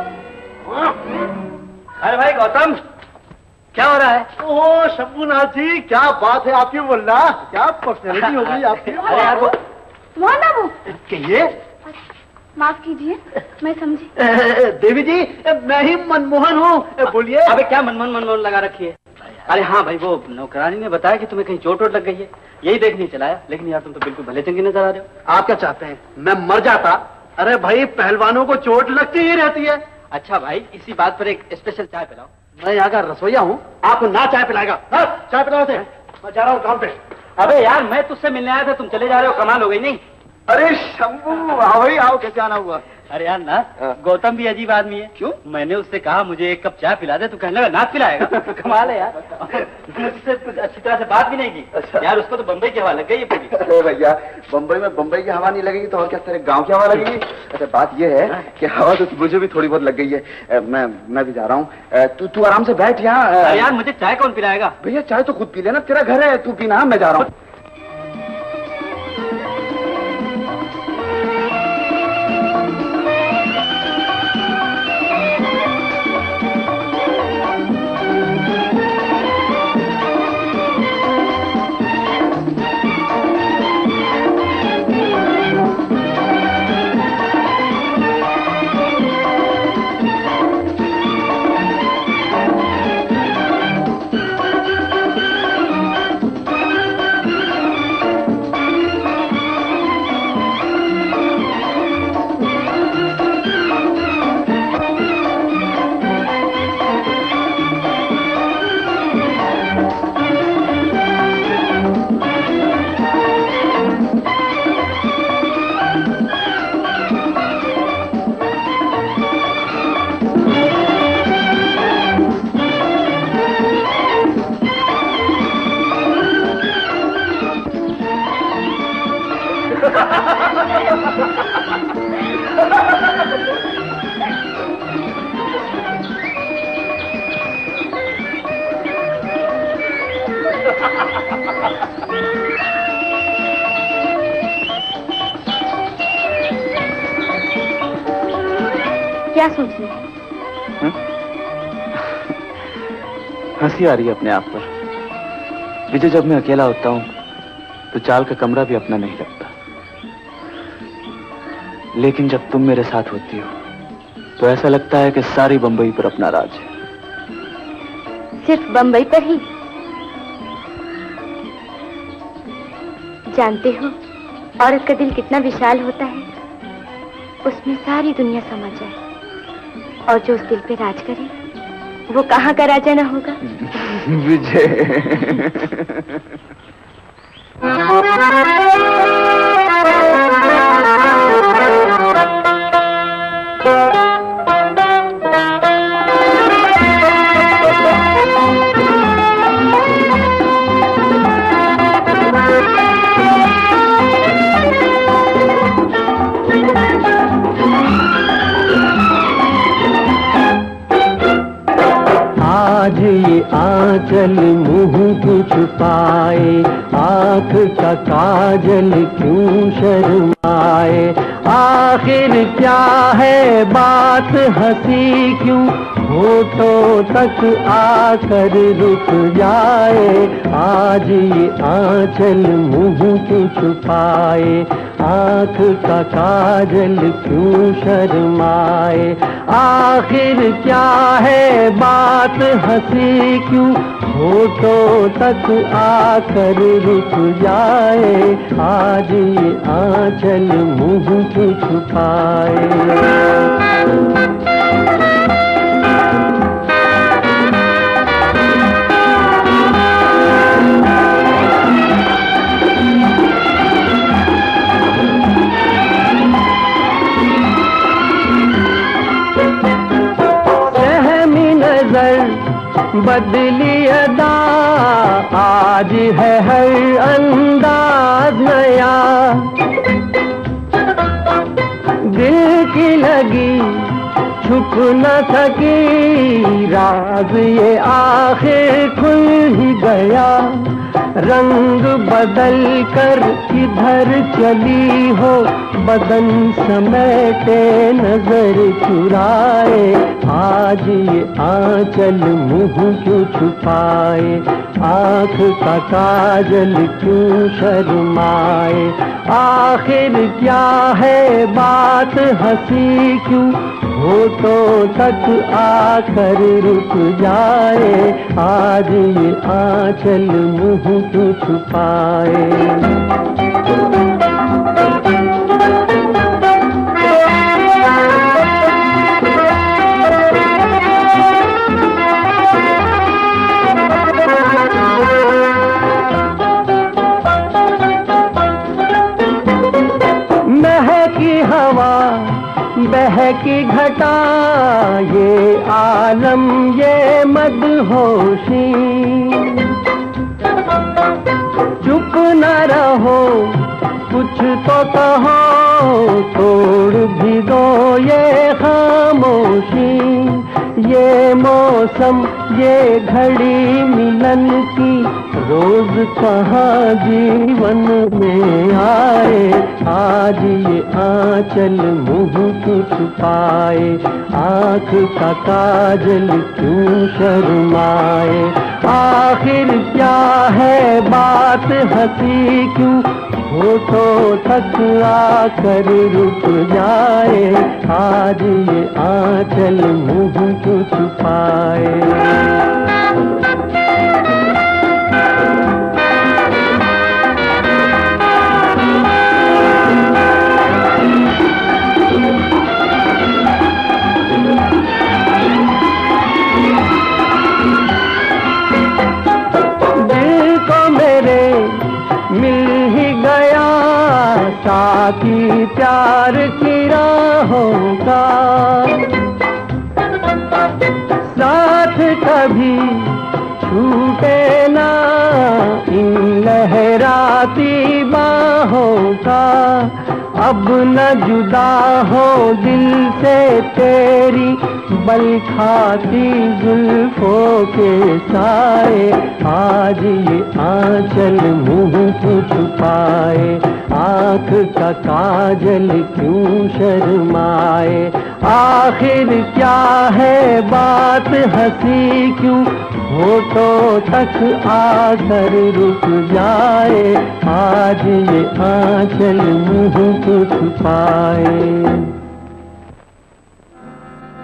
अरे भाई गौतम, क्या हो रहा है? ओ शंभूनाथ जी, क्या बात है आपकी, बोलना क्या पर्सनैलिटी हो गई आपकी। अरे यार वो मोहन बाबू, कहिए। माफ कीजिए, मैं समझी। देवी जी, मैं ही मनमोहन हूँ, बोलिए। अबे क्या मनमोहन मनमोहन लगा रखी है? अरे हाँ भाई, वो नौकरानी ने बताया कि तुम्हें कहीं चोट वोट लग गई है, यही देखने चलाया। लेकिन यार तुम तो बिल्कुल भले चंगे नजर आ रहे हो। आप क्या चाहते हैं, मैं मर जाता? अरे भाई, पहलवानों को चोट लगती ही रहती है। अच्छा भाई, इसी बात पर एक स्पेशल चाय पिलाओ। मैं यहाँ का रसोईया हूँ, आपको ना चाय पिलाएगा। चाय पिलाओ से, मैं जा रहा हूँ काम पे। अबे यार, मैं तुझसे मिलने आया था, तुम चले जा रहे हो, कमाल हो गई नहीं? अरे शंभू, आओ ही आओ, कैसे आना हुआ? अरे यार ना, गौतम भी अजीब आदमी है। क्यों? मैंने उससे कहा मुझे एक कप चाय पिला दे, तो कहने लगा नाथ पिलाएगा। कमाल है यार, मुझसे अच्छी तरह से बात भी नहीं की। अच्छा। यार उसको तो बम्बई की हवा लग गई है पूरी। अरे भैया, बम्बई में बम्बई की हवा नहीं लगेगी तो और क्या तेरे गांव की हवा लगेगी? अच्छा बात यह है कि हवा तो मुझे भी थोड़ी बहुत लग गई है। मैं मैं भी जा रहा हूँ, तू तू आराम से बैठ यहाँ। यार मुझे चाय कौन पिलाएगा? भैया चाय तो खुद पी लेना, तेरा घर है, तू पीना, मैं जा रहा हूँ। क्या सोच रहे हैं? हंसी आ रही है अपने आप पर। विजय, जब मैं अकेला होता हूँ तो चाल का कमरा भी अपना नहीं लगता, लेकिन जब तुम मेरे साथ होती हो तो ऐसा लगता है कि सारी बंबई पर अपना राज है। सिर्फ बंबई पर ही? जानते हो औरत का दिल कितना विशाल होता है, उसमें सारी दुनिया समा जाए, और जो उस दिल पे राज करे वो कहाँ का राजा ना होगा। विजय आज ये आंचल मुंह क्यों छुपाए, आँख का काजल क्यों शर्माए, आखिर क्या है बात हंसी क्यों होठों तक आकर रुक जाए। आज ये आंचल मुंह क्यों छुपाए, आँख का काजल क्यों शर्माए, आखिर क्या है बात हंसी क्यों होठों तक आकर रुक जाए। आज ये आंचल मुंह क्यों छुपाए। बदली अदा आज है हर अंदाज नया, दिल की लगी छुप न सकी राज ये आखिर खुल ही गया। रंग बदल कर किधर चली हो, बदन समेटे नजर चुराए। आज ये आंचल मुंह क्यों छुपाए, आँख का काजल क्यों शर्माए, आखिर क्या है बात हंसी क्यों होठों तक आकर रुक जाए। आज ये आंचल मुंह क्यों छुपाए। महकी हवा बहकी घटा ये आलम ये मदहोशी, चुप न रहो कुछ तो कहो, तोड़ भी दो ये खामोशी। ये मौसम ये घड़ी मिलन की रोज कहाँ जीवन में आए। आज ये आंचल मुंह क्यों छुपाए, आँख का काजल क्यों शर्माए, आखिर क्या है बात हंसी क्यों होठों तक आकर रुक जाए। आज ये आंचल मुंह क्यों छुपाए। दिल को मेरे मिल ही गया साथी प्यार की राहों का, साथ कभी छूटे ना इन लहराती बाहों का। अब न जुदा हो दिल से तेरी बल खाती जुल्फों के साए। आज ये आंचल मुंह क्यों छुपाए, आँख का काजल क्यों शर्माए, आखिर क्या है बात हंसी क्यों होठों तक आकर रुक जाए। आज ये आंचल मुंह क्यों छुपाए।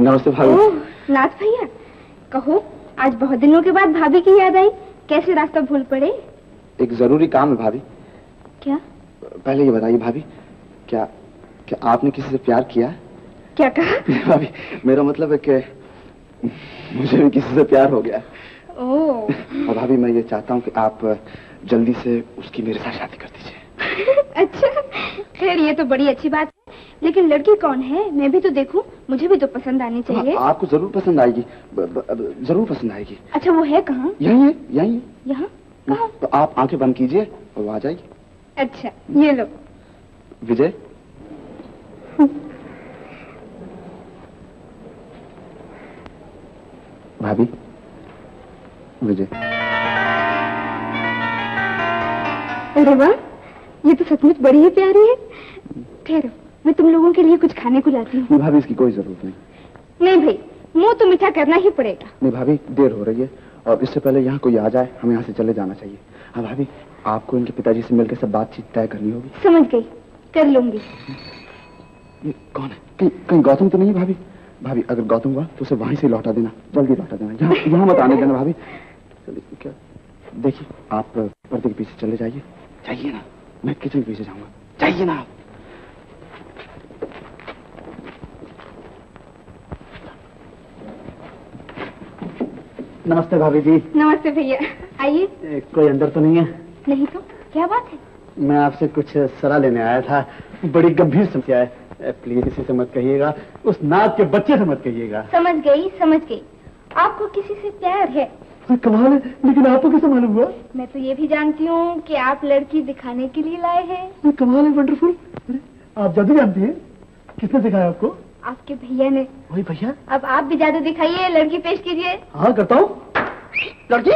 नमस्ते भाभी। ओह, नाथ भैया, कहो आज बहुत दिनों के बाद भाभी की याद आई, कैसे रास्ता भूल पड़े? एक जरूरी काम है भाभी। क्या? पहले ये बताइए भाभी, क्या क्या आपने किसी से प्यार किया? क्या कहा? भाभी मेरा मतलब है कि मुझे भी किसी से प्यार हो गया। ओह। और भाभी मैं ये चाहता हूँ कि आप जल्दी से उसकी मेरे साथ शादी कर दीजिए। अच्छा, खैर ये तो बड़ी अच्छी बात है, लेकिन लड़की कौन है? मैं भी तो देखूं, मुझे भी तो पसंद आनी चाहिए। हाँ, आपको जरूर पसंद आएगी, ब, ब, जरूर पसंद आएगी। अच्छा, वो है कहाँ? यहीं है, यहीं है। यहाँ? तो आप आंखें बंद कीजिए और वो आ जाएगी। अच्छा, ये लो। विजय, भाभी, विजय। अरे वाह, ये तो सचमुच बड़ी ही प्यारी है। ठहरो, मैं तुम लोगों के लिए कुछ खाने को लाती हूँ। नहीं भाभी, इसकी कोई जरूरत नहीं। नहीं भाई, मुंह तो मीठा करना ही पड़ेगा। नहीं भाभी, देर हो रही है और इससे पहले यहाँ कोई आ जाए, हमें यहाँ से चले जाना चाहिए। हाँ भाभी, आपको इनके पिताजी से मिलकर सब बातचीत तय करनी होगी। समझ गई, कर लूंगी। ये कौन है? कहीं कहीं गौतम तो नहीं भाभी? भाभी अगर गौतम हुआ तो उसे वहीं से लौटा देना, जल्दी लौटा देना, यहाँ यहाँ मत आने देना भाभी। चलिए, क्या देखिए, आप पर्दे के पीछे चले जाइए। जाइए ना, मैं किचन के पीछे जाऊंगा। जाइए ना। नमस्ते भाभी जी। नमस्ते भैया, आइए। कोई अंदर तो नहीं है? नहीं तो क्या बात है? मैं आपसे कुछ सलाह लेने आया था। बड़ी गंभीर समस्या है, प्लीज किसी से मत कहिएगा, उस नाथ के बच्चे से मत कहिएगा। समझ गई, समझ गई। आपको किसी से प्यार है? कमाल है, लेकिन आपको कैसे मालूम हुआ? मैं तो ये भी जानती हूँ कि आप लड़की दिखाने के लिए लाए हैं। कमाल है, वंडरफुल। आप जादू जानती हैं? किसने सिखाया आपको? आपके भैया ने। वही भैया? अब आप भी जादू दिखाइए, लड़की पेश कीजिए। हाँ करता हूँ। लड़की?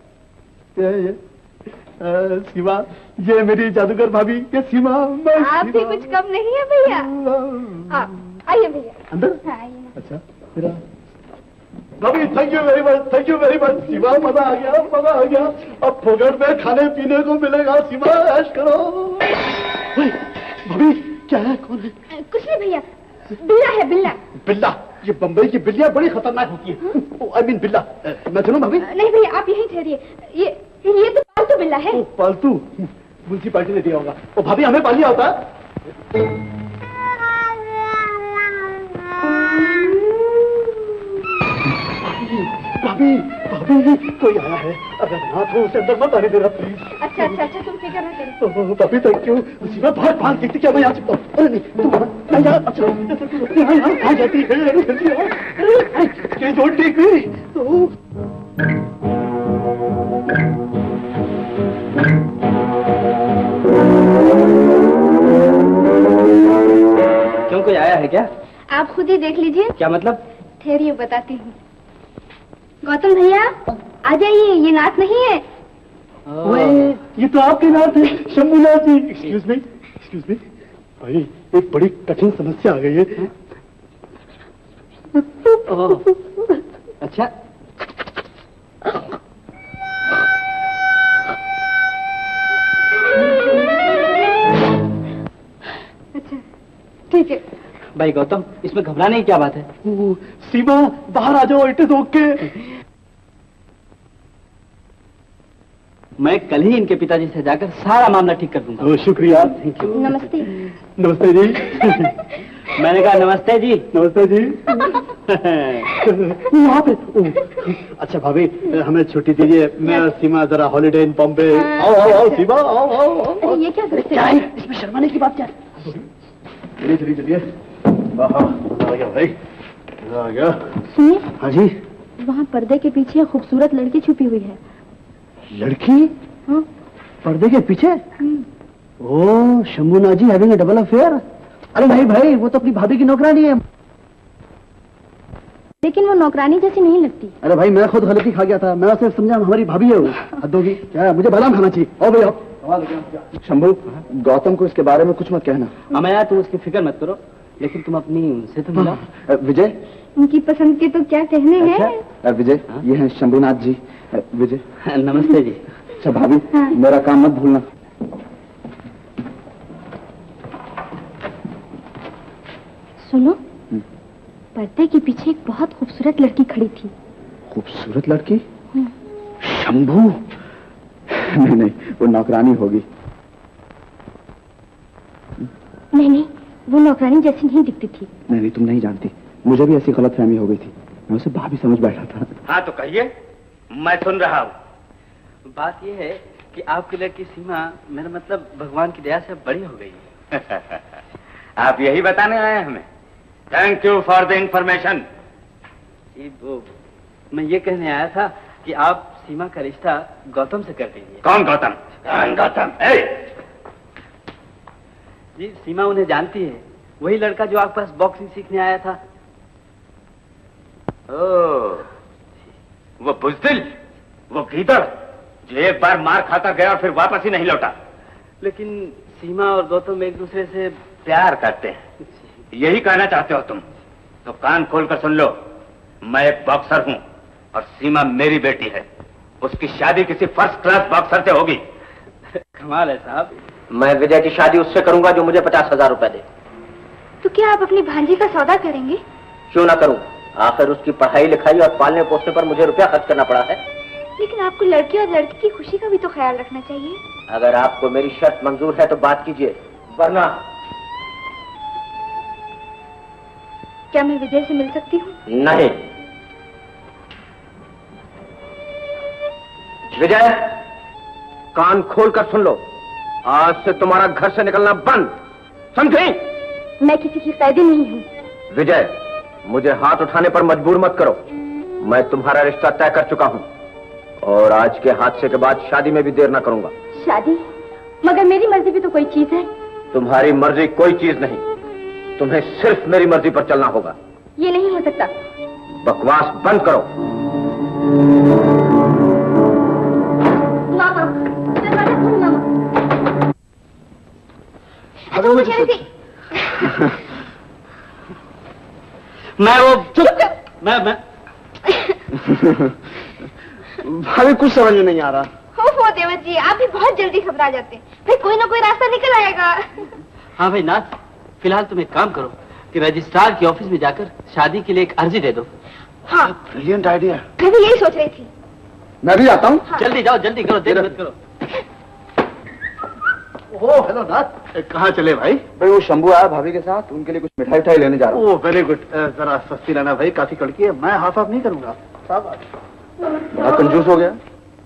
सीमा, ये मेरी जादूगर भाभी, ये सीमा। आप भी कुछ कम नहीं है भैया। आप आइए भैया अंदर। हाँ, आइए। अच्छा मेरा भाभी, thank you very much, thank you very much. Seema, मजा आ गया, मजा आ गया। अब फोगट में खाने पीने को मिलेगा। सीमा, ऐश करो। भाभी क्या है, कौन है? कुछ नहीं भैया, बिल्ला है, बिल्ला। बिल्ला? ये बम्बई की बिल्लियां बड़ी खतरनाक होती है। आई मीन बिल्ला। मैं सुनूं भाभी? नहीं भैया, आप यहीं ठहरिए। ये ये तो पालतू बिल्ला है। ओ, पालतू? म्युनिसिपालिटी ने दिया होगा। ओ भाभी, हमें पालिया होता। भाभी, भाभी, कोई आया है। अगर ना तो उसे अंदर मत आने देना प्लीज। अच्छा अच्छा अच्छा, तुम फिक्र ना करो। भाभी थैंक यू। सीमा बाहर बाहर देखती, क्या मैं यहाँ सकता हूँ? अरे नहीं, तुम मैं यहाँ। अच्छा यहाँ यहाँ कहाँ जाती है? अरे डोंट टेक मी। क्यों, कोई आया है क्या? आप खुद ही देख लीजिए। क्या मतलब? ठहरिए, बताती हूँ। गौतम भैया आ जाइए, ये नाथ नहीं है। ये तो आपके नाथ है, Shambhunath ji. Excuse me, excuse me भाई, एक बड़ी कठिन समस्या आ गई है। अच्छा, अच्छा ठीक है। भाई गौतम, इसमें घबराने की क्या बात है? सीमा, बाहर आ जाओ, इट इज ओके। मैं कल ही इनके पिताजी से जाकर सारा मामला ठीक कर दूंगा। शुक्रिया, थैंक यू। नमस्ते। नमस्ते जी। मैंने कहा नमस्ते जी। नमस्ते जी। वहाँ पे। अच्छा भाभी, हमें छुट्टी दीजिए, मैं और सीमा जरा हॉलिडे इन बॉम्बे। आओ आओ आओ सीमा, आओ आओ आओ। ये क्या करते क्या है इसमें शर्माने की बात? क्या चलिए चलिए चलिए। आ गया भाई, आ गया। सुनिए। हाँ जी। वहाँ पर्दे के पीछे खूबसूरत लड़की छुपी हुई है। लड़की? हाँ। पर्दे के पीछे? Oh, Shambhunath ji having a double affair. अरे नहीं भाई, वो तो अपनी भाभी की नौकरानी है। लेकिन वो नौकरानी जैसी नहीं लगती। अरे भाई, मैं खुद गलती खा गया था, मैं उसे समझा हमारी भाभी है वो। हद होगी क्या, मुझे बादाम खाना चाहिए। आओ भाई आओ। शंभू, गौतम को इसके बारे में कुछ मत कहना। अमया, तुम उसकी फिक्र मत करो, लेकिन तुम अपनी उनसे तो मिला। विजय, उनकी पसंद के तो क्या कहने हैं। विजय, ये हैं शंभूनाथ जी। विजय। नमस्ते जी। अच्छा भाभी, मेरा काम मत भूलना। सुनो, पर्दे के पीछे एक बहुत खूबसूरत लड़की खड़ी थी। खूबसूरत लड़की? शंभू? नहीं नहीं, वो नौकरानी होगी। नहीं नहीं, वो नौकरानी जैसी नहीं दिखती थी। नहीं नहीं, तुम नहीं जानती, मुझे भी ऐसी गलतफहमी हो गई थी, मैं उसे भाभी समझ बैठा था। हाँ तो कहिए, मैं सुन रहा हूँ। बात यह है कि आपकी लड़की सीमा, मेरा मतलब भगवान की दया से बड़ी हो गई है। आप यही बताने आए हमें? Thank you for the information. वो मैं ये कहने आया था कि आप सीमा का रिश्ता गौतम से कर दीजिए। कौन गौतम? कौन गौतम? जी सीमा उन्हें जानती है, वही लड़का जो आपके पास बॉक्सिंग सीखने आया था। ओह, वो बुज़दिल, वो गीदड़ जो एक बार मार खाता गया और फिर वापस ही नहीं लौटा। लेकिन सीमा और गौतम एक दूसरे से प्यार करते हैं, यही कहना चाहते हो तुम? तो कान खोलकर सुन लो, मैं एक बॉक्सर हूँ और सीमा मेरी बेटी है। उसकी शादी किसी फर्स्ट क्लास बॉक्सर से होगी। कमाल है साहब। मैं विजय की शादी उससे करूंगा जो मुझे पचास हजार रुपए दे। तो क्या आप अपनी भांजी का सौदा करेंगे? क्यों ना करूं, आखिर उसकी पढ़ाई लिखाई और पालने पोसने पर मुझे रुपया खर्च करना पड़ा है। लेकिन आपको लड़की और लड़की की खुशी का भी तो ख्याल रखना चाहिए। अगर आपको मेरी शर्त मंजूर है तो बात कीजिए, वरना। क्या मैं विजय से मिल सकती हूँ? नहीं। विजय, कान खोलकर सुन लो, आज से तुम्हारा घर से निकलना बंद, समझे? मैं किसी की कैदी नहीं हूँ। विजय, मुझे हाथ उठाने पर मजबूर मत करो, मैं तुम्हारा रिश्ता तय कर चुका हूँ और आज के हादसे के बाद शादी में भी देर न करूंगा। शादी? मगर मेरी मर्जी भी तो कोई चीज है। तुम्हारी मर्जी कोई चीज नहीं, तुम्हें सिर्फ मेरी मर्जी पर चलना होगा। ये नहीं हो सकता। बकवास बंद करो। मामा, दरवाजा खोलो मामा। अच्छा, मुझे ऐसे- मैं वो चुप मैं मैं भाभी कुछ समझ में नहीं आ रहा। हो हो देवर जी, आप भी बहुत जल्दी घबरा जाते हैं। फिर कोई ना कोई रास्ता निकल आएगा। हाँ भाई नाथ, फिलहाल तुम एक काम करो कि रजिस्ट्रार के ऑफिस में जाकर शादी के लिए एक अर्जी दे दो। हाँ, ब्रिलियंट आइडिया। मैं भी यही सोच रही थी। मैं भी आता हूँ। हाँ। जल्दी जाओ, जल्दी करो, देर मत करो। ओ हेलो नाथ, कहाँ चले भाई? भाई वो शंभू आया भाभी के साथ, उनके लिए कुछ मिठाई उठाई लेने जा रहा हूँ। ओ वेरी गुड, जरा सस्ती लाना भाई, काफी कड़की है, मैं हाफ हाफ नहीं करूंगा। बड़ा कंजूस हो गया।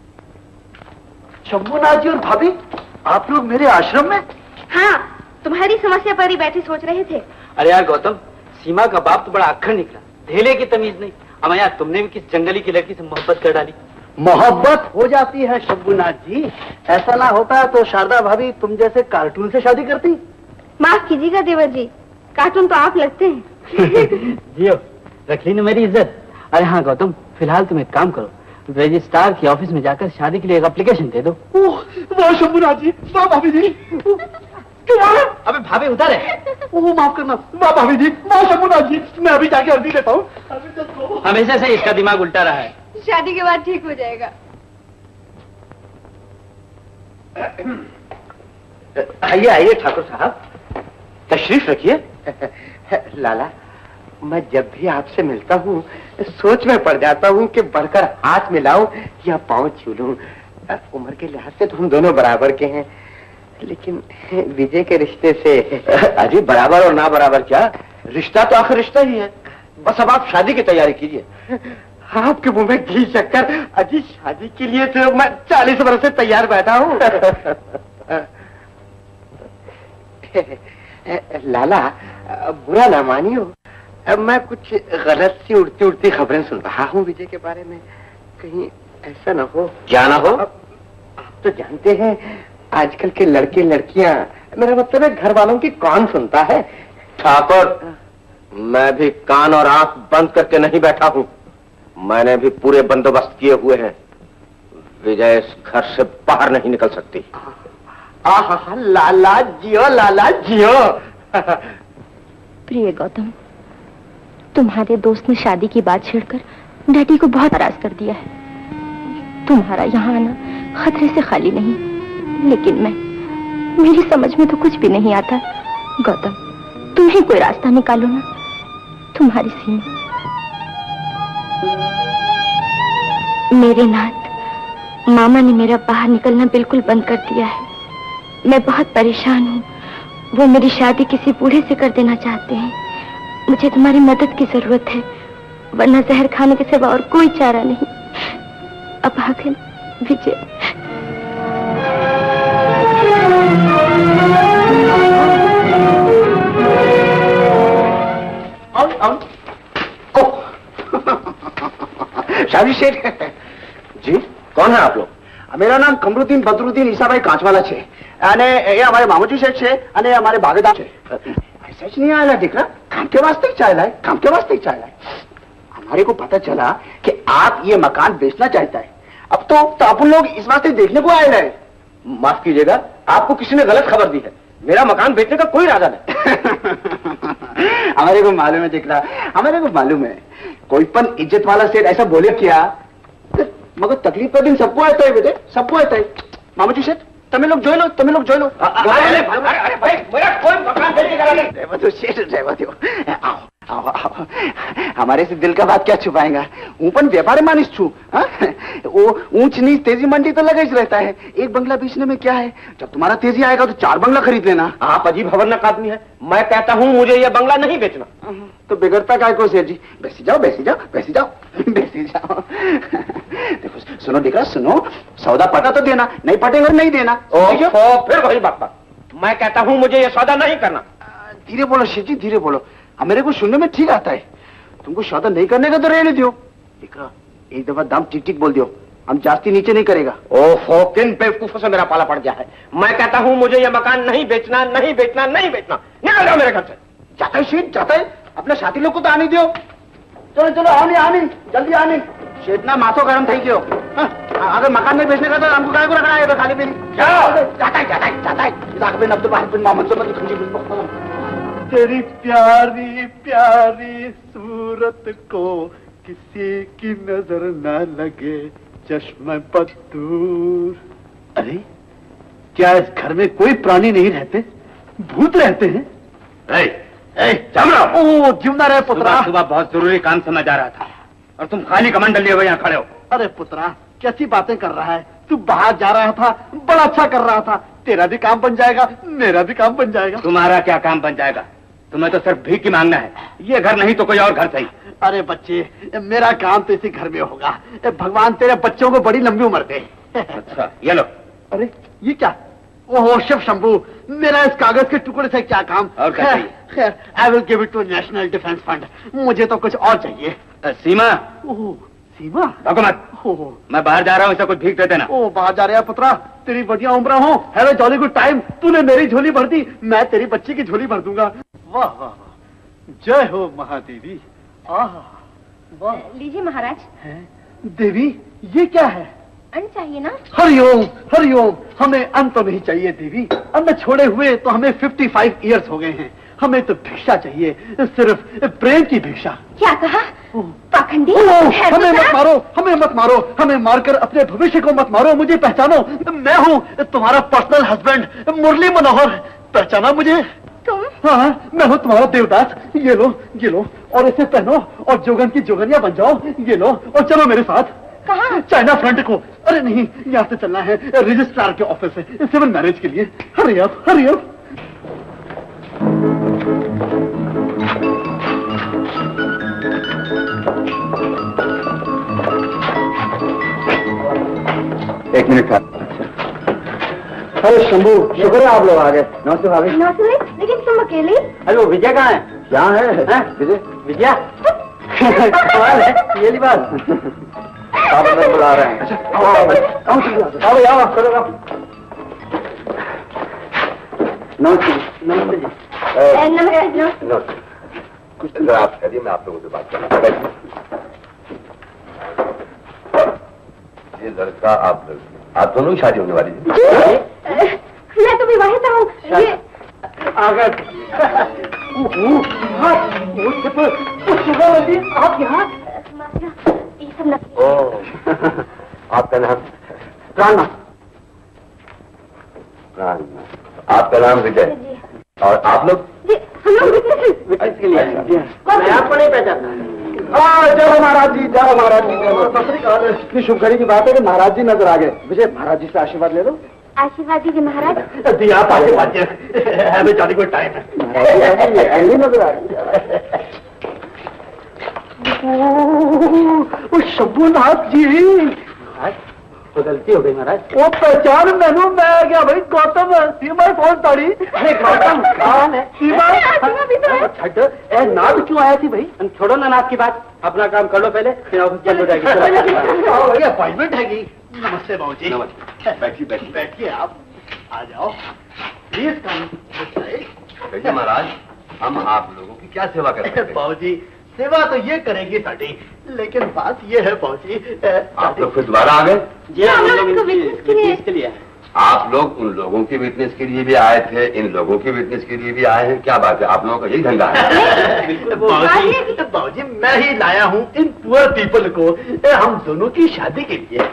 शंभू नाथ जी और भाभी, आप लोग मेरे आश्रम में? हाँ, तुम्हारी समस्या पर ही बैठे सोच रहे थे। अरे यार गौतम, सीमा का बाप तो बड़ा अक्खड़ निकला, धेले की तमीज नहीं। अब यार तुमने भी किस जंगली की लड़की से मोहब्बत कर डाली। मोहब्बत हो जाती है शंभूनाथ जी, ऐसा ना होता तो शारदा भाभी तुम जैसे कार्टून से शादी करती। माफ कीजिएगा देवर जी, कार्टून तो आप लगते हैं। जियो, रख ली ना मेरी इज्जत। अरे हाँ गौतम, फिलहाल तुम एक काम करो, रजिस्ट्रार के ऑफिस में जाकर शादी के लिए एक एप्लीकेशन दे दो। वाह शंभूनाथ जी, वाह भाभी जी। अबे भाभी उधर है। ओह माफ करना, वाह भाभी जी, वाह शंभूनाथ जी, मैं अभी जाके अर्जी लेता हूँ। हमेशा से इसका दिमाग उल्टा रहा है। शादी के बाद ठीक हो जाएगा। आइए आइए ठाकुर साहब, तशरीफ रखिए। लाला, मैं जब भी आपसे मिलता हूँ सोच में पड़ जाता हूँ कि बढ़कर हाथ मिलाऊं या पांव छू लूं। उम्र के लिहाज से तो हम दोनों बराबर के हैं, लेकिन विजय के रिश्ते से। अजी बराबर और ना बराबर क्या, रिश्ता तो आखिर रिश्ता ही है। बस अब आप शादी की तैयारी कीजिए। आपके मुंह में घी शक्कर। अजी शादी के लिए तो मैं चालीस वर्ष से तैयार बैठा हूँ। लाला, बुरा ना मानियो, अब मैं कुछ गलत सी उड़ती उड़ती खबरें सुन रहा हूँ विजय के बारे में, कहीं ऐसा ना हो। क्या ना हो? आप तो जानते हैं आजकल के लड़के लड़कियां, मेरा मतलब है घर वालों की कौन सुनता है। ठाकुर, मैं भी कान और आंख बंद करके नहीं बैठा हूँ, मैंने भी पूरे बंदोबस्त किए हुए हैं। विजय इस घर से बाहर नहीं निकल सकती। आहा, लाला जियो, लाला जियो। प्रिय गौतम, तुम्हारे दोस्त ने शादी की बात छेड़कर डैडी को बहुत नाराज कर दिया है। तुम्हारा यहाँ आना खतरे से खाली नहीं, लेकिन मैं, मेरी समझ में तो कुछ भी नहीं आता। गौतम, तुम ही कोई रास्ता निकालो ना। तुम्हारी सीमा। मेरे नाथ, मामा ने मेरा बाहर निकलना बिल्कुल बंद कर दिया है। मैं बहुत परेशान हूँ। वो मेरी शादी किसी बूढ़े से कर देना चाहते हैं। मुझे तुम्हारी मदद की जरूरत है, वरना जहर खाने के सिवा और कोई चारा नहीं। अब आखिर विजय। शादी शेख जी, कौन है आप लोग? मेरा नाम कमरुद्दीन बदरुद्दीन ईसाभाई कांचवाला छे અને એ અમારે મામુજી શેઠ છે અને અમારે ભાગીદાર છે। ऐसा ही नहीं आया दिख रहा, काम के वास्ते ही चाह रहा है, काम के वास्ते ही चाह रहा है। हमारे को पता चला कि आप ये मकान बेचना चाहता है। अब तो, तो अपन लोग इस वास्ते देखने को आए रहे। माफ कीजिएगा, आपको किसी ने गलत खबर दी है। मेरा मकान बेचने का कोई इरादा नहीं। हमारे को मालूम है दिख रहा, हमारे को मालूम है। कोई पण इज्जत वाला सेठ ऐसा बोले क्या, मगर तकलीफ का दिन सबको आता है बेटे, सबको आता है। मामूजी सेठ તમે લોગ જોઈ લો, તમે લોગ જોઈ લો। અરે અરે ભાઈ, मेरा कोई मकान बेचने का नहीं। रहवा दो शेठ, रहवा दो। आओ आओ आओ, हमारे से दिल का बात क्या छुपाएगा। ऊपर व्यापारी मानिस छू, वो ऊंच नीच तेजी मंडी तो लगा ही रहता है। एक बंगला बेचने में क्या है, जब तुम्हारा तेजी आएगा तो चार बंगला खरीद लेना। आप अजीब खबरनाक आदमी है। मैं कहता हूँ मुझे ये बंगला नहीं बेचना। तो बिगड़ता काय को सेठ जी? बैसी जाओ बैसी जाओ बैसी जाओ बैसी जाओ। देखो सुनो दिखा, सुनो, सौदा पटा तो देना, नहीं पटेगा नहीं देना। ओ, फिर वही बात बात। मैं कहता हूँ मुझे ये सौदा नहीं करना। धीरे बोलो शेठ जी, धीरे बोलो। मेरे को सुनने में ठीक आता है। तुमको सौदा नहीं करने का तो रहने दो। दिखा, एक दफा दाम ठीक ठीक बोल दियो, हम जास्ती नीचे नहीं करेगा। ओहो, किन बेवकूफों से मेरा पाला पड़ गया है। मैं कहता हूँ मुझे ये मकान नहीं बेचना, नहीं बेचना, नहीं बेचना। निकल जाओ मेरे घर से। जाता है शेठ, जाता है। अपने साथी लोग को तो आने दो। चलो चलो, आने आने, जल्दी आने। शेठ ना माथो गरम थी क्यों? अगर मकान नहीं बेचने का तो हमको काय को रखना है? खाली पेरी जाता है, जाता है, जाता है। अब्दुल वाहिद बिन मोहम्मद से तेरी प्यारी प्यारी सूरत को किसी की नजर न लगे, चश्मे बदूर। अरे क्या इस घर में कोई प्राणी नहीं रहते, भूत रहते हैं? ए, ए, ओ जिंदा रहे पुत्रा। सुबह, सुबह बहुत जरूरी काम से मैं जा रहा था और तुम खाली कमंडल लिए हुए यहाँ खड़े हो। अरे पुत्रा, कैसी बातें कर रहा है तू? बाहर जा रहा था, बड़ा अच्छा कर रहा था। तेरा भी काम बन जाएगा, मेरा भी काम बन जाएगा। तुम्हारा क्या काम बन जाएगा? तुम्हें तो सिर्फ भीख की मांगना है। ये घर नहीं तो कोई और घर सही। अरे बच्चे, मेरा काम तो इसी घर में होगा। भगवान तेरे बच्चों को बड़ी लंबी उम्र दे। अच्छा, ये लो। अरे ये क्या? ओहो शिव शंभू, मेरा इस कागज के टुकड़े से क्या काम? और क्या चाहिए? खैर, I will give it to national defence fund. मुझे तो कुछ और चाहिए। सीमा। ओह सीमा, मत। मैं बाहर जा रहा हूँ, इसे कुछ भीख दे देना। ओ बाहर जा रहा है पुत्रा, तेरी बढ़िया उम्र हो। Have a jolly good time. तूने मेरी झोली भर दी, मैं तेरी बच्ची की झोली भर दूंगा। वाह वाह, जय हो महादेवी। आह वाह। लीजिए महाराज। है देवी, ये क्या है? अन्न चाहिए ना? हरिओम हरिओम। हमें अन्न तो नहीं चाहिए देवी, अन्न छोड़े हुए तो हमें फिफ्टी फाइव ईयर्स हो गए हैं। हमें तो भिक्षा चाहिए, सिर्फ प्रेम की भिक्षा। क्या कहा? पाखंडी। हमें मत मारो, हमें मत मारो, हमें मारकर अपने भविष्य को मत मारो। मुझे पहचानो, मैं हूँ तुम्हारा पर्सनल हस्बैंड मुरली मनोहर। पहचाना मुझे? तुम? हाँ, मैं हूँ तुम्हारा देवदास। ये लो, ये लो, और इसे पहनो और जोगन की जोगनिया बन जाओ। ये लो और चलो मेरे साथ। कहाँ? चाइना फ्रंट को। अरे नहीं, यहाँ से चलना है रजिस्ट्रार के ऑफिस से, सिविल मैरिज के लिए। Hurry up, hurry up. एक मिनट का। अरे शंभू, शुक्र है आप लोग आ गए। नमस्ते भाभी। नमस्ते, लेकिन तुम अकेले? अरे वो विजय कहाँ है? यहाँ है। विजय? विजया? सवाल है, ये ली बात। आप अंदर बुला रहे हैं। अच्छा, आओ आओ आओ आओ आओ चलो आओ। नमस्ते नमस्ते जी। नमस्ते नमस्ते। कुछ अंदर आप करिए, मैं आप लोगों से बात करना। ये लड़का आप आप दोनों की शादी होने वाली है? मैं तो विवाहित हूँ। ये अगर आप यहाँ? ओह, आपका नाम? प्राणनाथ। प्राणनाथ। आपका नाम विजय और आप लोग? हम लोग विटनेस के लिए मैं आपको नहीं पहचानता। जय महाराज जी, जय महाराज जी, जय महाराज। इतनी शुभ घड़ी की बात है कि महाराज जी नजर आ गए। विजय, महाराज जी से आशीर्वाद ले लो। आशीर्वाद दीजिए महाराज। दिया आप आशीर्वाद हमें जाने को टाइम है। महाराज जी नजर आ गई। शंभुनाथ जी, तो गलती हो गई महाराज। वो पहचान मैनू मैं क्या भाई गौतम सीमा फोन ताड़ी। अरे गौतम कौन है? सीमा छो नाथ क्यों आया थी भाई? छोड़ो ना नाथ की बात, अपना काम कर लो पहले, फिर ऑफिस जल्द हो जाएगी। अपॉइंटमेंट है की। नमस्ते बाबू जी। नमस्ते। बैठिए बैठिए बैठिए, आप आ जाओ प्लीज कम। महाराज, हम आप लोगों की क्या सेवा करें? बाबू जी, सेवा तो ये करेंगे साड़ी, लेकिन बात ये है बाबूजी, आप लोग फिर दोबारा आ गए? जी हम लोग विटनेस के लिए आए। आप लोग उन लोगों की विटनेस के लिए भी आए थे, इन लोगों की विटनेस के लिए भी आए हैं, क्या बात है? आप लोगों का यही धंधा है? बाबूजी, बाबूजी मैं ही लाया हूँ इन पुअर पीपल को हम दोनों की शादी के लिए।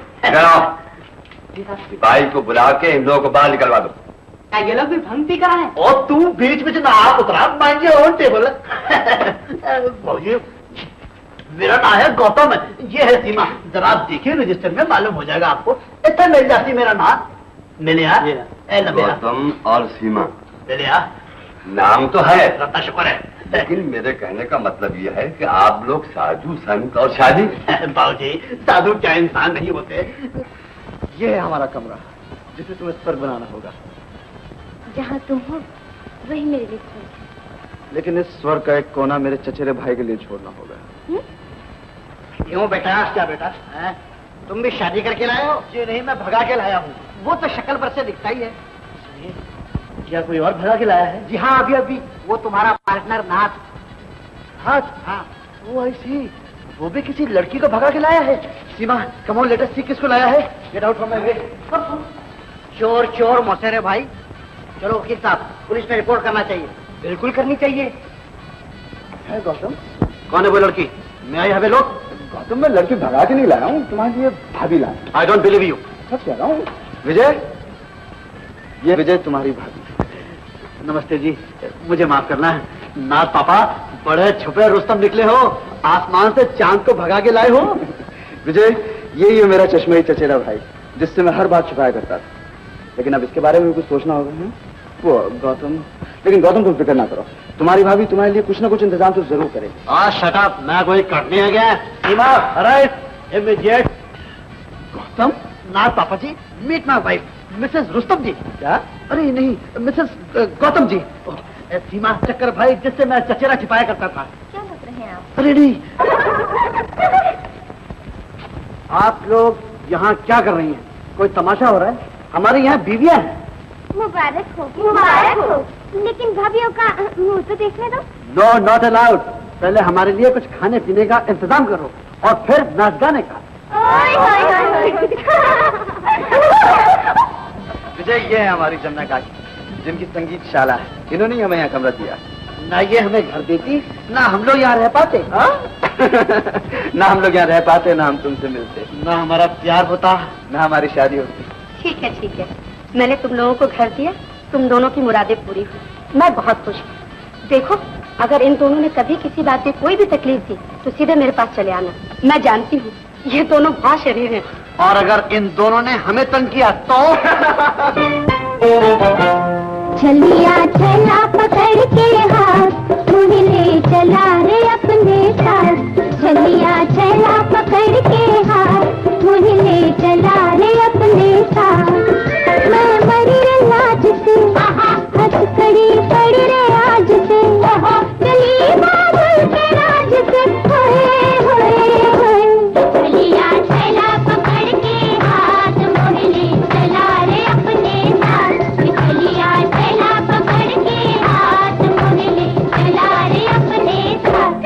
भाई को बुला के इन लोगों को बाहर निकलवा दो। क्या ये लोग भी भंग पी कर आए? और तू बीच बीच ना आप उतरा, माइंड योर ओन टेबल। बाबूजी, मेरा नाम है गौतम, ये है सीमा। जरा आप देखिए रजिस्टर में, मालूम हो जाएगा आपको। इतना मिल जाती मेरा नाम। मिले गौतम और सीमा मिले नाम तो है, रत्ता शुक्र है। लेकिन मेरे कहने का मतलब ये है कि आप लोग साधु संत और शादी। बाबूजी, साधु क्या इंसान नहीं होते। ये है हमारा कमरा जिसे तुम्हें स्वर्ग बनाना होगा। जहाँ तुम हो वही मेरे लिए स्वर्ग है। लेकिन इस स्वर्ग का एक कोना मेरे चचेरे भाई के लिए छोड़ना होगा। क्यों बेटा? क्या बेटा है? तुम भी शादी करके लाए हो? जी नहीं, मैं भगा के लाया हूँ। वो तो शक्ल पर से दिखता ही है। क्या कोई और भगा के लाया है? जी हाँ, अभी अभी वो तुम्हारा पार्टनर नाथ। हाँ हाँ, वो ऐसी वो भी किसी लड़की को भगा के लाया है। सीमा, कम ऑन, लेट अस सी किसको लाया है। Get out from my way. चोर चोर मौसेरे भाई। चलो वकील साहब, पुलिस में रिपोर्ट करना चाहिए। बिल्कुल करनी चाहिए। है गौतम? कौन है वो लड़की? मैं आई हवे लोग। गौतम, मैं लड़की भगा के नहीं लाया हूँ, तुम्हारे लिए भाभी लाया। I don't believe you. सच कह रहा हूँ। विजय, ये विजय तुम्हारी भाभी। नमस्ते जी, मुझे माफ करना है। नाथ पापा, बड़े छुपे रुस्तम निकले हो, आसमान से चांद को भगा के लाए हो। विजय, ये ही मेरा चश्मे चचेरा भाई, जिससे मैं हर बात छुपाया करता था, लेकिन अब इसके बारे में कुछ सोचना होगा। है वो गौतम, लेकिन गौतम तुम फिक्र ना करो, तुम्हारी भाभी तुम्हारे लिए कुछ ना कुछ इंतजाम तो जरूर करेगी। आ शट अप, मैं कोई कटने आ गया। Seema, right, immediate. गौतम, नाथ पापा ji, meet my wife Mrs Rustam ji. क्या? अरे नहीं, मिसेस गौतम जी। सीमा, चक्कर भाई जिससे मैं चचेरा छिपाया करता था। क्या लग रहे हैं आप? अरे नहीं, आप लोग यहाँ क्या कर रही हैं? कोई तमाशा हो रहा है? हमारे यहाँ बीवियाँ हैं। मुबारक हो, मुबारक हो। लेकिन भाभीियों का मुंह तो देखने दो। No, not allowed. पहले हमारे लिए कुछ खाने पीने का इंतजाम करो और फिर नाच गाने का। ओए होए होए होए। विजय, ये है हमारी जमुना काकी, जिनकी संगीत शाला है। इन्होंने ही हमें यहाँ कमरा दिया। ना ये हमें घर देती, ना हम लोग यहाँ रह पाते। ना हम लोग यहाँ रह पाते, ना हम तुमसे मिलते, ना हमारा प्यार होता, ना हमारी शादी होती। ठीक है ठीक है, मैंने तुम लोगों को घर दिया, तुम दोनों की मुरादें पूरी हुई। मैं बहुत खुश हूँ। देखो, अगर इन दोनों ने कभी किसी बात में कोई भी तकलीफ दी तो सीधे मेरे पास चले आना। मैं जानती हूँ ये दोनों बहुत शरीर हैं। और अगर इन दोनों ने हमें तंग किया तो चलिया चला पकड़ के हाथ, मुझे ले चला रे अपने साथ। चलिया चला पकड़ के हाथ, मुझे ले चला रे अपने साथ। मैं मरी रे लाज से, हथकड़ी पड़ रे आज से, चली बादल के राज से। होए होए होए, चलिया चला पकड़ के हाथ, मुझे ले चला रे अपने साथ। चलिया चला पकड़ के हाथ, मुझे ले चला रे अपने साथ।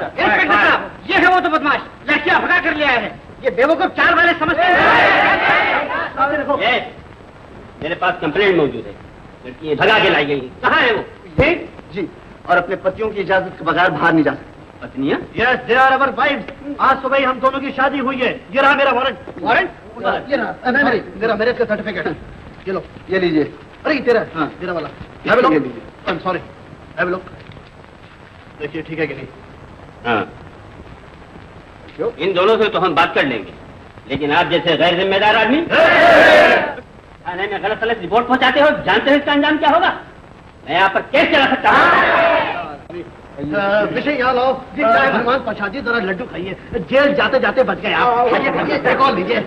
इंस्पेक्टर साहब, ये है वो तो बदमाश, लड़कियां भगा कर ले आए हैं। ये बेवकूफ चाल वाले समझते हैं। मेरे पास कंप्लेंट मौजूद है, लड़की भगा के लाई गई। कहाँ है वो? जी, और अपने पतियों की इजाजत के बगैर बाहर नहीं जा सकते। पत्नियाँ? Yes, they are our wifes. आज सुबह ही हम दोनों की शादी हुई है। ये रहा मेरा वारंट। वारंट? ये रहा, नहीं, मेरा मैरिज का सर्टिफिकेट है। ये लो, ये लीजिए। अरे ये तेरा, हाँ तेरा वाला। Have a look. I am sorry, have a look. देखिए ठीक है कि नहीं? हाँ। इन दोनों से तो हम बात कर लेंगे, लेकिन आप जैसे गैर जिम्मेदार आदमी थाने में गलत सलत रिपोर्ट पहुंचाते हो, जानते हो इसका अंजाम क्या होगा? मैं यहाँ पर केस चला सकता हूँ। विषय यहाँ लाओ। जी चाहे भगवान प्रसाद जी, जरा लड्डू खाइए, जेल जाते जाते बच गए आप। खाइए खाइए, एक और लीजिए।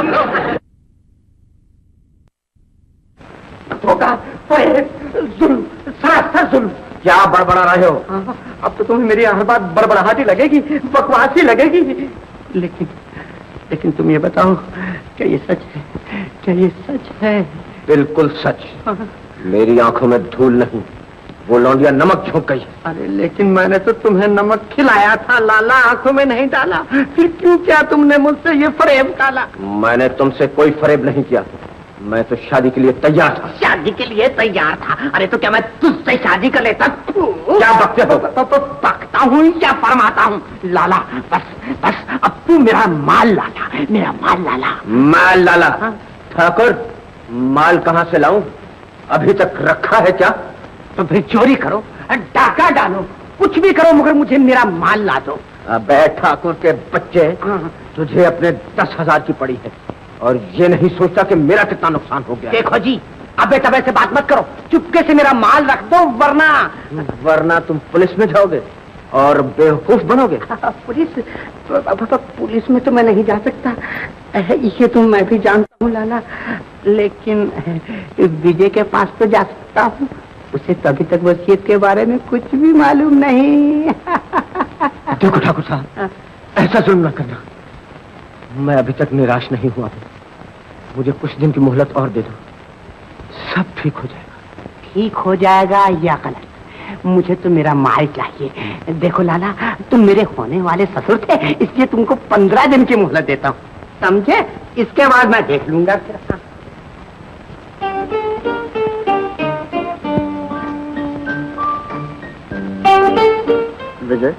सरासर जुल्म। क्या बड़बड़ा रहे हो? अब तो तुम्हें मेरी हर बात बड़बड़ाहटी लगेगी, बकवासी लगेगी, लेकिन लेकिन तुम ये बताओ, क्या ये सच है? क्या ये सच है? बिल्कुल सच। मेरी आंखों में धूल नहीं, वो लौंडिया नमक झोंक गई। अरे लेकिन मैंने तो तुम्हें नमक खिलाया था लाला, आंखों में नहीं डाला। फिर क्यों क्या तुमने मुझसे ये फरेब काला? मैंने तुमसे कोई फरेब नहीं किया, मैं तो शादी के लिए तैयार था। शादी के लिए तैयार था? अरे तो क्या मैं तुझसे शादी कर लेता? क्या बकते हो? तो, तो बकता हूँ या फरमाता हूँ? लाला बस बस, अब तू मेरा माल लाला, मेरा माल लाला। माल लाला? ठाकुर, माल कहाँ से लाऊं? अभी तक रखा है क्या? तो फिर चोरी करो, डाका डालो, कुछ भी करो, मगर मुझे मेरा माल ला दो। अबे ठाकुर के बच्चे, तुझे अपने दस हजार की पड़ी है और ये नहीं सोचता कि मेरा कितना नुकसान हो गया। देखो जी, अबे तबे से बात मत करो, चुपके से मेरा माल रख दो, वरना वरना तुम पुलिस में जाओगे और बेवकूफ बनोगे। पुलिस? पुलिस में तो मैं नहीं जा सकता, ये तो मैं भी जानता हूँ लाला, लेकिन विजय के पास तो जा सकता हूँ। उसे तभी तक वसीयत के बारे में कुछ भी मालूम नहीं। देखो ठाकुर साहब, ऐसा जुल्म न करना। मैं अभी तक निराश नहीं हुआ हूँ, मुझे कुछ दिन की मोहलत और दे दो, सब ठीक हो जाएगा। ठीक हो जाएगा या गलत? मुझे तो मेरा माल चाहिए। देखो लाला, तुम मेरे होने वाले ससुर थे, इसलिए तुमको पंद्रह दिन की मोहलत देता हूँ, समझे? इसके बाद मैं देख लूंगा फिर। विजय,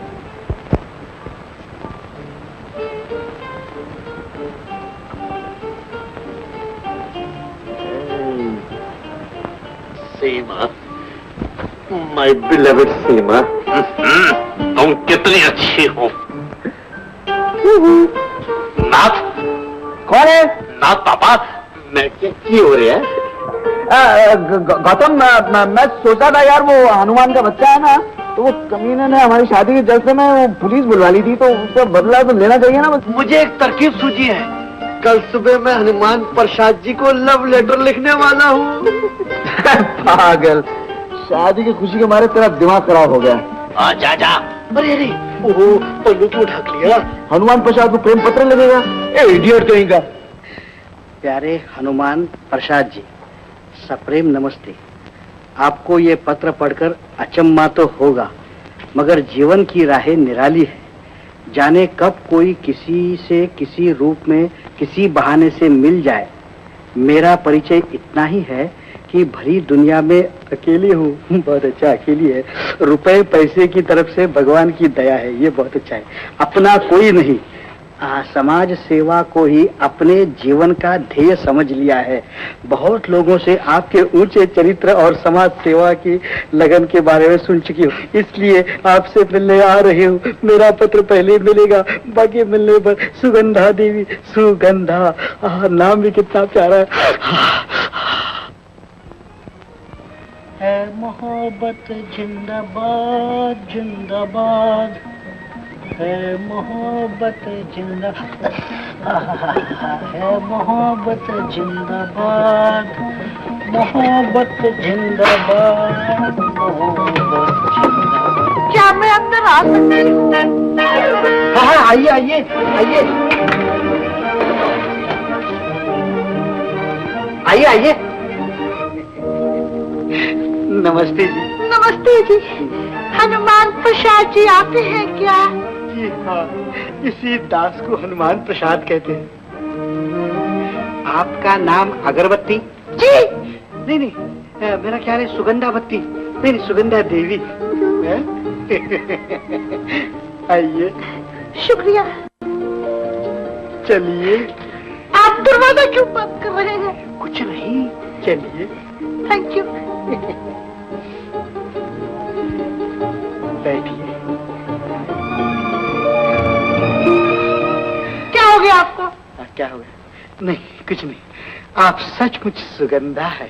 सीमा, माय बिलवेड सीमा, तुम कितनी अच्छी हो। नाथ? कौन है? नाथ पापा, मैं क्या की हो रही है? गौतम, मैं सोचा था यार, वो हनुमान का बच्चा है ना, तो वो कमीने ने हमारी शादी के जलसे में वो पुलिस बुलवा ली थी, तो उसका बदला तो लेना चाहिए ना। मुझे एक तरकीब सूझी है, कल सुबह मैं हनुमान प्रसाद जी को लव लेटर लिखने वाला हूँ। पागल, शादी की खुशी के मारे तेरा दिमाग खराब हो गया। आ जा जा। अरे अरे, ओहो, पल्लू क्यों ढक लिया? हनुमान प्रसाद को प्रेम पत्र लगेगा। ए इडियट कहेगा। प्यारे हनुमान प्रसाद जी, सप्रेम नमस्ते। आपको ये पत्र पढ़कर अचम्मा तो होगा, मगर जीवन की राहें निराली है। जाने कब कोई किसी से किसी रूप में किसी बहाने से मिल जाए। मेरा परिचय इतना ही है कि भरी दुनिया में अकेली हूँ। बहुत अच्छा, अकेली है। रुपए पैसे की तरफ से भगवान की दया है, ये बहुत अच्छा है। अपना कोई नहीं, आ, समाज सेवा को ही अपने जीवन का ध्येय समझ लिया है। बहुत लोगों से आपके ऊंचे चरित्र और समाज सेवा की लगन के बारे में सुन चुकी हूँ, इसलिए आपसे मिलने आ रही हूँ। मेरा पत्र पहले मिलेगा, बाकी मिलने पर सुगंधा देवी। सुगंधा, आ, नाम भी कितना प्यारा है। है मोहब्बत जिंदाबाद जिंदाबाद, है मोहब्बत जिंदाबाद, है मोहब्बत जिंदाबाद, मोहब्बत जिंदाबाद, मोहब्बत जिंदाबाद। क्या मैं अंदर आ सकती हूँ? हाँ आइए आइए आइए आइए आइए। नमस्ते जी। नमस्ते जी। हनुमान प्रसाद जी आते हैं क्या? जी हाँ, इसी दास को हनुमान प्रसाद कहते हैं। आपका नाम अगरबत्ती? जी नहीं नहीं, मेरा ख्याल है सुगंधावत्ती। नहीं नहीं, सुगंधा देवी। आइए। शुक्रिया। चलिए। आप दरवाजा क्यों बंद कर रहे हैं? कुछ नहीं, चलिए। Thank you. बैठिए। क्या हो गया आपको? आ, क्या हो गया? नहीं कुछ नहीं, आप सचमुच सुगंधा है।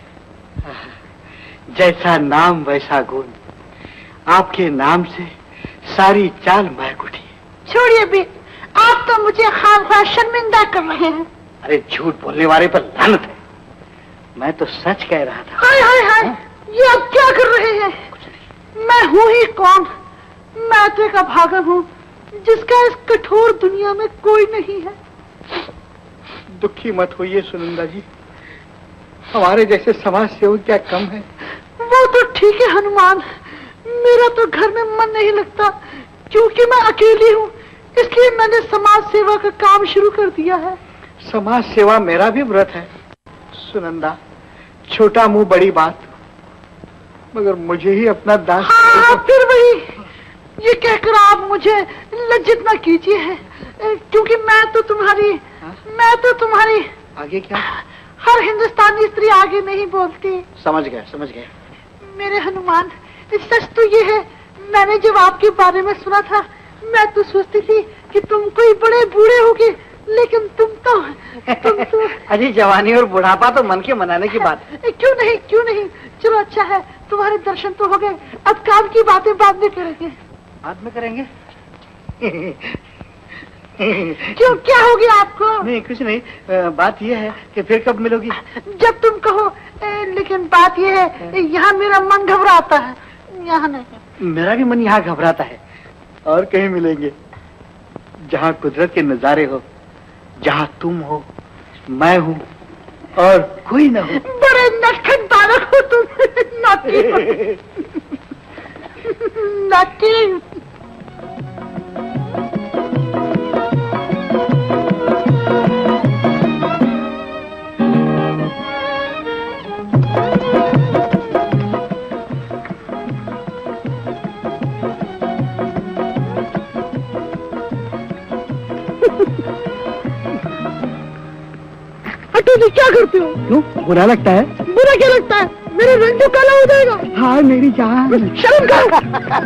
जैसा नाम वैसा गुण, आपके नाम से सारी चाल महक उठी। छोड़िए भी, आप तो मुझे खामखा शर्मिंदा कर रहे हैं। अरे झूठ बोलने वाले पर लानत है, मैं तो सच कह रहा था। हाय हाय हाय, ये आप क्या कर रहे हैं? मैं हूँ ही कौन? मैं तो एक अभागा हूँ जिसका इस कठोर दुनिया में कोई नहीं है। दुखी मत होइए सुनंदा जी, हमारे जैसे समाज सेवक क्या कम है? वो तो ठीक है हनुमान, मेरा तो घर में मन नहीं लगता क्योंकि मैं अकेली हूँ, इसलिए मैंने समाज सेवा का काम शुरू कर दिया है। समाज सेवा मेरा भी व्रत है सुनंदा, छोटा मुंह बड़ी बात, मगर मुझे ही अपना दास। हाँ, फिर वही, ये कहकर आप मुझे लज्जित न कीजिए, क्योंकि मैं तो तुम्हारी हा? मैं तो तुम्हारी। आगे क्या? हर हिंदुस्तानी स्त्री आगे नहीं बोलती। समझ गया समझ गया। मेरे हनुमान, सच तो ये है, मैंने जब आपके बारे में सुना था मैं तो सोचती थी कि तुम कोई बड़े बूढ़े होगे, लेकिन तुम तो तुम तो अजी जवानी और बुढ़ापा तो मन के मनाने की बात है। क्यों नहीं क्यों नहीं, चलो अच्छा है, तुम्हारे दर्शन तो हो गए, अब काम की बातें बाद में करेंगे। बाद में करेंगे? क्यों, क्या हो गया आपको? नहीं कुछ नहीं, आ, बात यह है कि फिर कब मिलोगी? जब तुम कहो, ए, लेकिन बात यह है, यहाँ मेरा मन घबराता है, यहाँ नहीं। मेरा भी मन यहाँ घबराता है। और कहीं मिलेंगे जहाँ कुदरत के नजारे हो, जहाँ तुम हो, मैं हूँ और कोई ना हो। बड़े नटखट बालक हो तुम। नाटी नाटी। क्या करते हो? क्यों, बुरा लगता है? बुरा क्या लगता है? मेरा रंग तो काला हो जाएगा। हाँ मेरी जान, शर्म करो।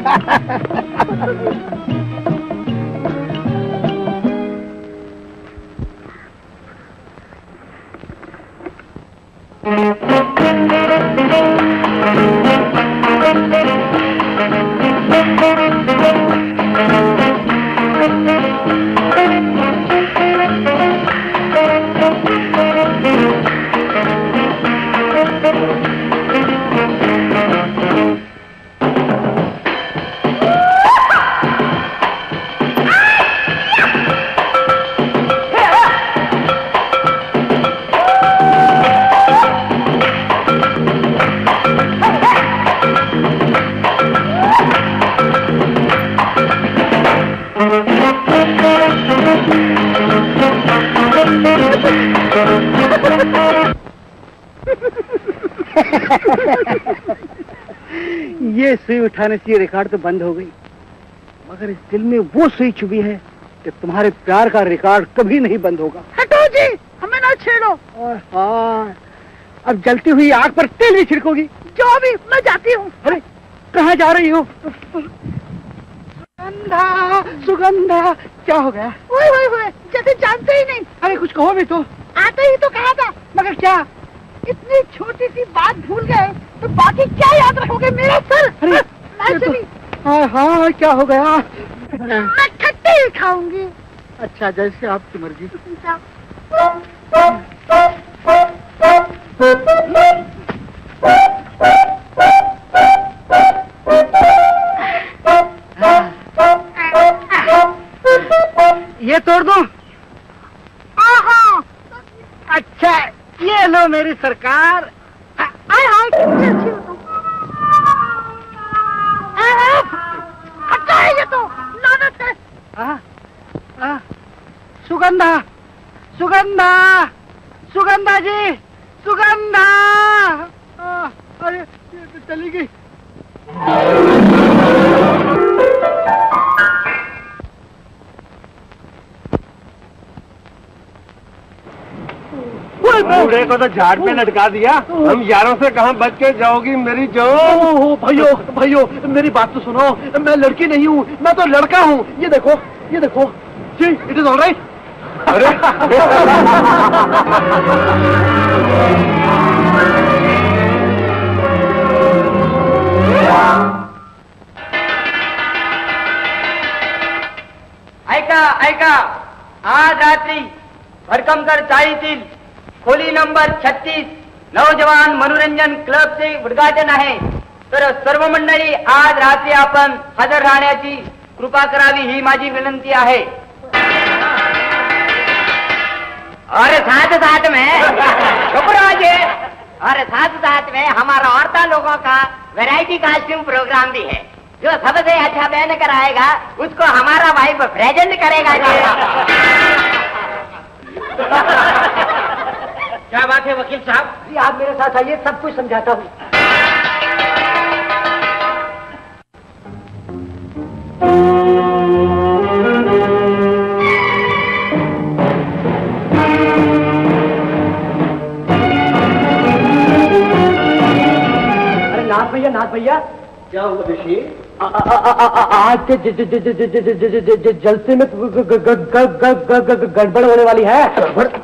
ये सुई उठाने से ये रिकॉर्ड तो बंद हो गई, मगर इस दिल में वो सुई चुभी है कि तुम्हारे प्यार का रिकॉर्ड कभी नहीं बंद होगा। हटो जी, हमें ना छेड़ो। और हाँ, अब जलती हुई आग पर तेल भी छिड़कोगी? जो भी, मैं जाती हूँ। अरे कहाँ जा रही हो? सुगंधा सुगंधा, क्या हो गया? ओए ओए ओए, जैसे जानते ही नहीं। अरे कुछ कहो भी तो। आते ही तो कहा था। मगर क्या? इतनी छोटी सी बात भूल गए तो बाकी क्या याद रखोगे? मेरा सर। अरे मैं चली। हाँ हाँ, क्या हो गया? मैं खट्टे ही खाऊंगी। अच्छा, जैसे आपकी मर्जी। ये तोड़ दो। अच्छा, ये लो मेरी सरकार। आय हाय, कितनी अच्छी हो तुम। सुगंधा, सुगंधा, सुगंधा जी, सुगंधा। अरे ये तो चली गई। बूढ़े को तो झाड़ पे लटका दिया। हम यारों से कहाँ बच के जाओगी मेरी जान? भाइयों भाइयों मेरी बात तो सुनो, मैं लड़की नहीं हूँ, मैं तो लड़का हूँ। ये देखो, ये देखो जी, इट इज ऑल राइट। अरे ऐका ऐका, आज रात्री भडकमकर चाळीतील खोली नंबर छत्तीस नौजवान मनोरंजन क्लबचे उद्घाटन आहे, तर सर्व मंडळी आज रात्री आपण हजर राहण्याची कृपा करावी ही माझी विनंती आहे। और साथ साथ में शुक्राजे और साथ साथ में हमारा औरता लोगों का वैरायटी कास्ट्यूम प्रोग्राम भी है। जो सबसे अच्छा बहन कराएगा उसको हमारा भाई प्रेजेंट करेगा। क्या बात है वकील साहब? जी आप मेरे साथ आइए, सब कुछ समझाता हूँ। अरे नाथ भैया, नाथ भैया, क्या हुआ ऋषि? आज के जलसे में गड़बड़ होने वाली है।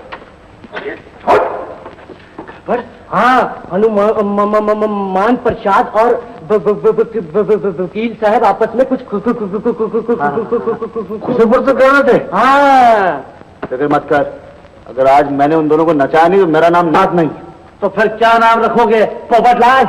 हाँ, हनुमान प्रसाद और वकील साहब आपस में कुछ खुशबू तो कर रहे थे। हाँ, फिक्र मत कर, अगर आज मैंने उन दोनों को नचाया नहीं तो मेरा नाम नाथ नहीं। तो फिर क्या नाम रखोगे? पोपटलाल।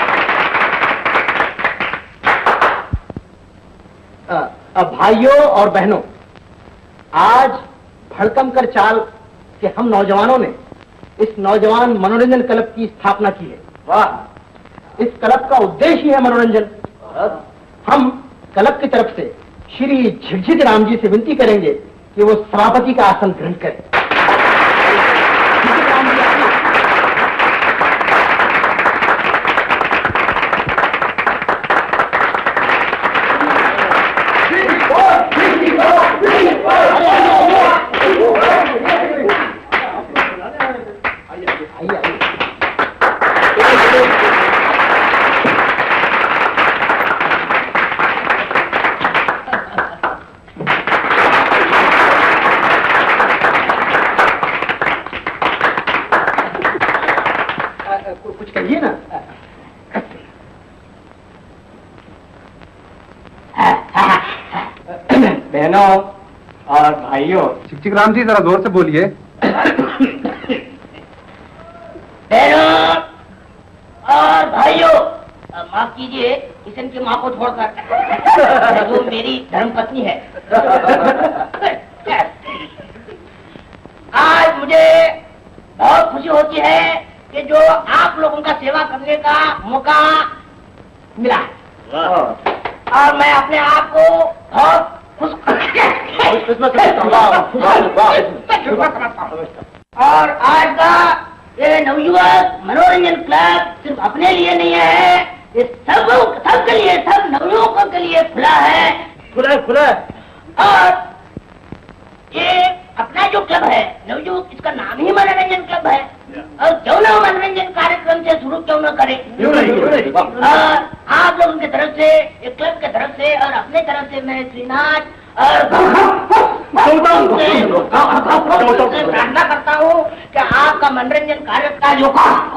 भाइयों और बहनों, आज भड़कम कर चाल के हम नौजवानों ने इस नौजवान मनोरंजन क्लब की स्थापना की है। वाह! इस क्लब का उद्देश्य है मनोरंजन। हम क्लब की तरफ से श्री झिकझिक राम जी से विनती करेंगे कि वो सभापति का आसन ग्रहण करें। बहनों और भाइयों, चिक राम जी जरा जोर से बोलिए। बहनों और भाइयों, माफ कीजिए किशन की माँ को छोड़कर, जो मेरी धर्मपत्नी है। आज मुझे बहुत खुशी होती है कि जो आप लोगों का सेवा करने का मौका मिला है, और मैं अपने आप को बहुत और आज का ये नवयुवक मनोरंजन क्लब सिर्फ अपने लिए नहीं है, ये सब सबके लिए, सब नवयुवकों के लिए खुला है। खुला खुला और ये अपना जो क्लब है नवयुवक, इसका नाम ही मनोरंजन क्लब है। और क्यों ना मनोरंजन कार्यक्रम से शुरू क्यों ना करें? और आप लोगों की तरफ से, एक क्लब की तरफ से और अपने तरफ से मैं श्रीनाथ और प्रार्थना करता हूँ कि आपका मनोरंजन कार्यक्रम का जो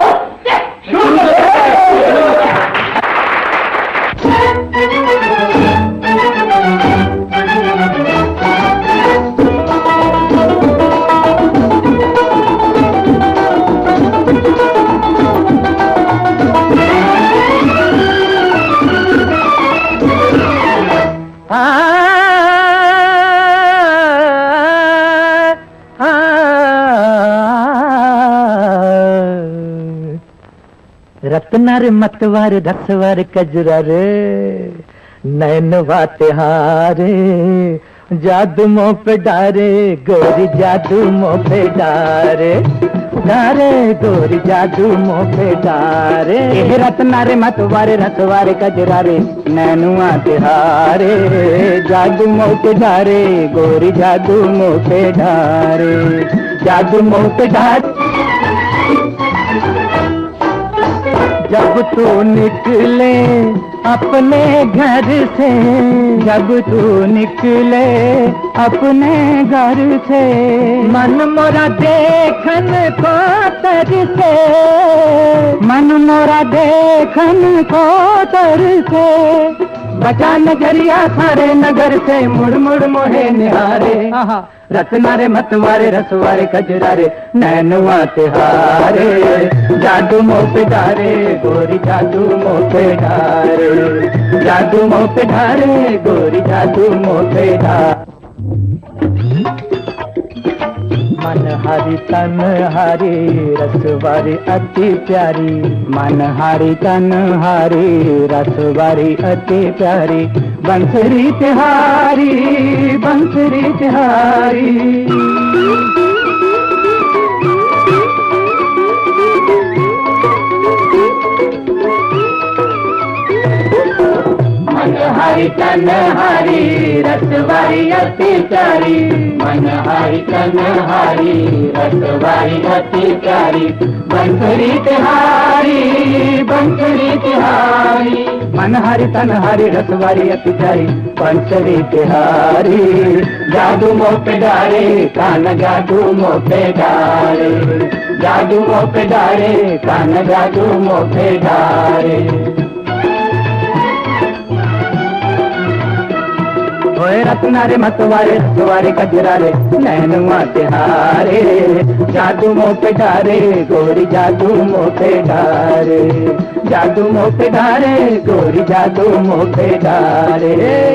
रत्नार मतवार रसवार कजरा रे नैन वाते हारे जादू मोह पे डारे गोरी जादू मोह पे डारे डारे गोरी जादू मोह पे डारे रत्नारे मतवारे रसवारे कजरारे नैनुआ तिहारे जादू मोह पे डारे गोरी जादू मोह पे डारे जादू मोह पे डारे जब तू निकले अपने घर से जब तू निकले अपने घर से मन मोरा देखन को तर से मन मोरा देखन को तर से बचा नजरिया सारे नगर से मुड़ मुड़ मोहे निहारे रत्नारे मतवारे रसवारे कजरारे नैनुआ तिहारे जादू मोह पे डारे गोरी जादू मोह पे डारे जादू मोह पे डारे गोरी जादू मोह पे डारे मन हरी तन हरी रसवारी अति प्यारी मन हरी तन हरी रसवारी अति प्यारी बंसरी तिहारी बंसरी तिहारी मन हरी तन हरी रसवारी अति प्यारी मन हरी तन हरी रसवारी अति प्यारी बंसरी तिहारी बंसरी तिहारी मन हरी तन हरी रसवारी अति प्यारी बंसरी तिहारी जादू मोह पे डारे कान जादू मोह पे डारे जादू मोह पे डारे कान जादू मोह पे डारे ओए रत्नारे मतवारे रसवारे कजरारे नैनुआ तिहारे जादू मोह पे डारे गोरी जादू मोह पे डारे जादू मोह पे डारे गोरी जादू मोह पे डारे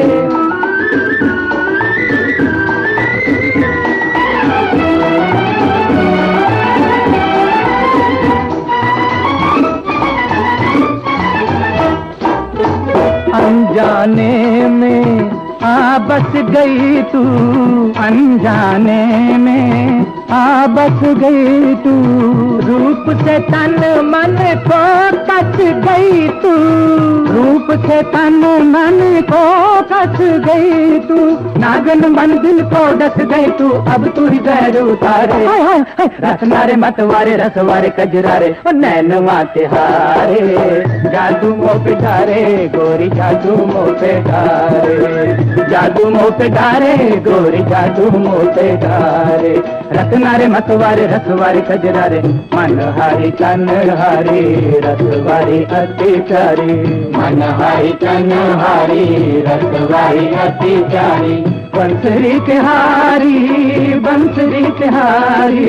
अनजाने में आ बस गई तू अनजाने में आ बस गई तू रूप से तन मन को कस गई तू रूप से तन मन को कस गई तू नागन मन दिल को डस गई तू अब तू हृदय उतारे रत्नारे मतवारे रसवारे कजरारे नैनुआ तिहारे जादू मोह पे डारे गोरी जादू मोह पे डारे जादू मोह पे डारे गोरी जादू मोह पे डारे रत्नारे मतवारे रसवारे कजरारे मन हरी तन हरी रसवारी अति प्यारी मन हरी तन हरी रसवारी अति प्यारी बंसरी तिहारी बंसरी तिहारी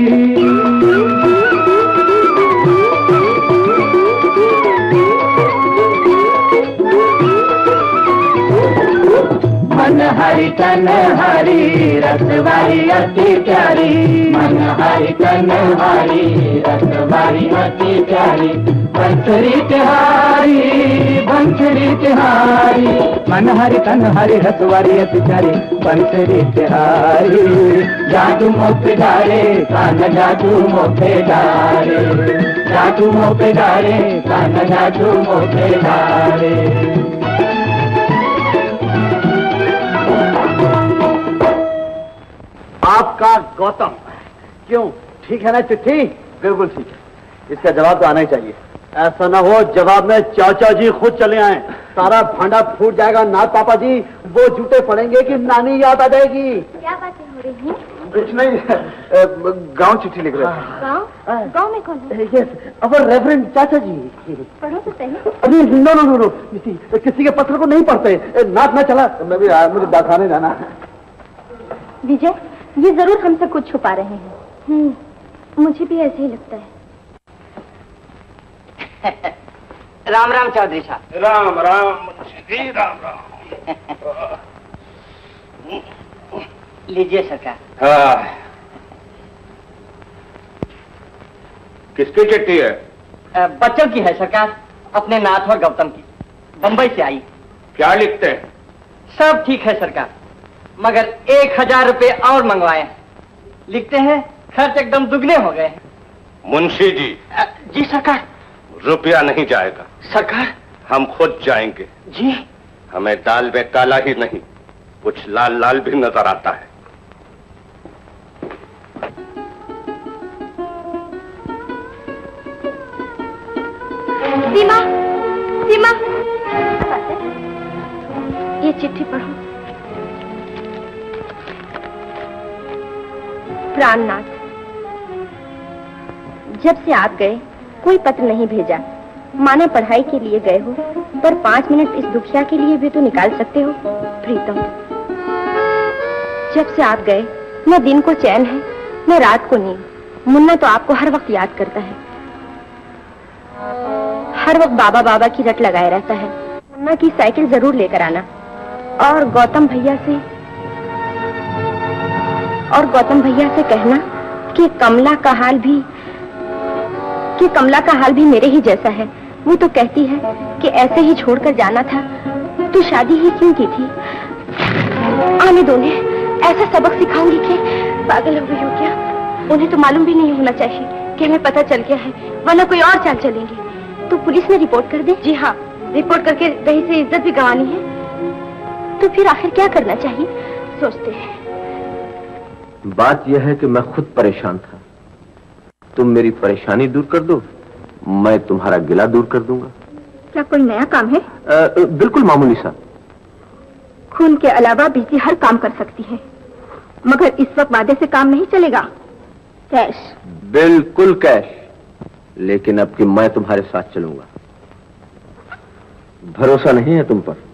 मन हरी तन हरी रसवारी अति प्यारी मन हरी तन हरी रसवारी अति प्यारी बंसरी तिहारी बंसरी तिहारी मन हरी तन हरी रसवारी अति प्यारी बंसरी तिहारी जादू मोह पे डारे कान जादू मोह पे डारे जादू मोह पे डारे कान जादू मोह पे डारे आपका गौतम। क्यों, ठीक है ना चिट्ठी? बिल्कुल ठीक है, इसका जवाब तो आना ही चाहिए। ऐसा ना हो जवाब में चाचा जी खुद चले आए, सारा भांडा फूट जाएगा। नाथ पापा जी वो जूते पड़ेंगे कि नानी याद आ जाएगी। क्या बातें हो रही हैं? कुछ नहीं, गांव चिट्ठी लिख रहे थे। गांव? गांव में कौन है? यस, अवर रेवरेंड चाचा जी। पढ़ो तो सही। अभी नो नो नो नो किसी किसी के पत्र को नहीं पढ़ते। नाथ ना चला, मैं भी मुझे दाखाने जाना है। विजय, ये जरूर हमसे कुछ छुपा रहे हैं। हम्म, मुझे भी ऐसे ही लगता है। राम राम चौधरी साहब। राम राम जी, राम राम। लीजिए सरकार। हाँ, किसकी चिट्ठी है? बच्चों की है सरकार, अपने नाथ और गौतम की, बंबई से आई। क्या लिखते हैं? सब ठीक है सरकार, मगर एक हजार रुपए और मंगवाए। लिखते हैं खर्च एकदम दुगने हो गए। मुंशी जी। जी सरकार। रुपया नहीं जाएगा सरकार। हम खुद जाएंगे। जी। हमें दाल में काला ही नहीं, कुछ लाल लाल भी नजर आता है। सीमा, सीमा, ये चिट्ठी पढ़ो। प्राणनाथ, जब से आप गए कोई पत्र नहीं भेजा। माना पढ़ाई के लिए गए हो, पर पांच मिनट इस दुखिया के लिए भी तो निकाल सकते हो। प्रीतम, जब से आप गए न दिन को चैन है न रात को नींद। मुन्ना तो आपको हर वक्त याद करता है, हर वक्त बाबा बाबा की रट लगाए रहता है। मुन्ना की साइकिल जरूर लेकर आना। और गौतम भैया से और गौतम भैया से कहना कि कमला का हाल भी कि कमला का हाल भी मेरे ही जैसा है। वो तो कहती है कि ऐसे ही छोड़कर जाना था तो शादी ही क्यों की थी। आने दो ने, ऐसा सबक सिखाऊंगी कि पागल हो गई हो क्या। उन्हें तो मालूम भी नहीं होना चाहिए कि हमें पता चल गया है, वरना कोई और चाल चलेंगे। तो पुलिस में रिपोर्ट कर दे। जी हाँ, रिपोर्ट करके रही से इज्जत भी गंवानी है। तो फिर आखिर क्या करना चाहिए सोचते हैं। बात यह है कि मैं खुद परेशान था। तुम मेरी परेशानी दूर कर दो, मैं तुम्हारा गिला दूर कर दूंगा। क्या कोई नया काम है? आ, बिल्कुल मामूली सा। खून के अलावा बिजली हर काम कर सकती है, मगर इस वक्त वादे से काम नहीं चलेगा। कैश? बिल्कुल कैश, लेकिन अब कि मैं तुम्हारे साथ चलूंगा। भरोसा नहीं है तुम पर?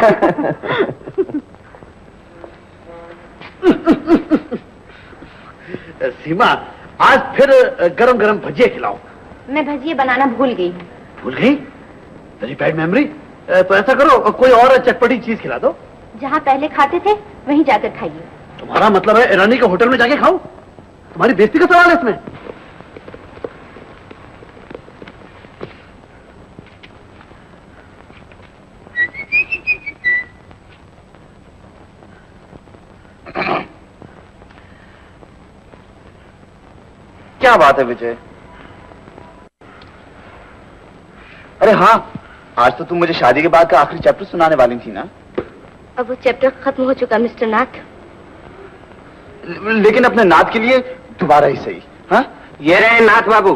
सीमा, आज फिर गरम गरम भजिए खिलाओ। मैं भजिए बनाना भूल गई। भूल गई? Very bad memory. तो ऐसा करो, कोई और चटपटी चीज खिला दो। जहाँ पहले खाते थे वहीं जाकर खाइए। तुम्हारा मतलब है ईरानी के होटल में जाके खाओ? तुम्हारी बेइज्जती का सवाल है इसमें। क्या बात है विजय? अरे हाँ, आज तो तुम मुझे शादी के बाद का आखिरी चैप्टर सुनाने वाली थी ना? अब वो चैप्टर खत्म हो चुका मिस्टर नाथ। लेकिन अपने नाथ के लिए दोबारा ही सही। हाँ, ये रहे नाथ बाबू।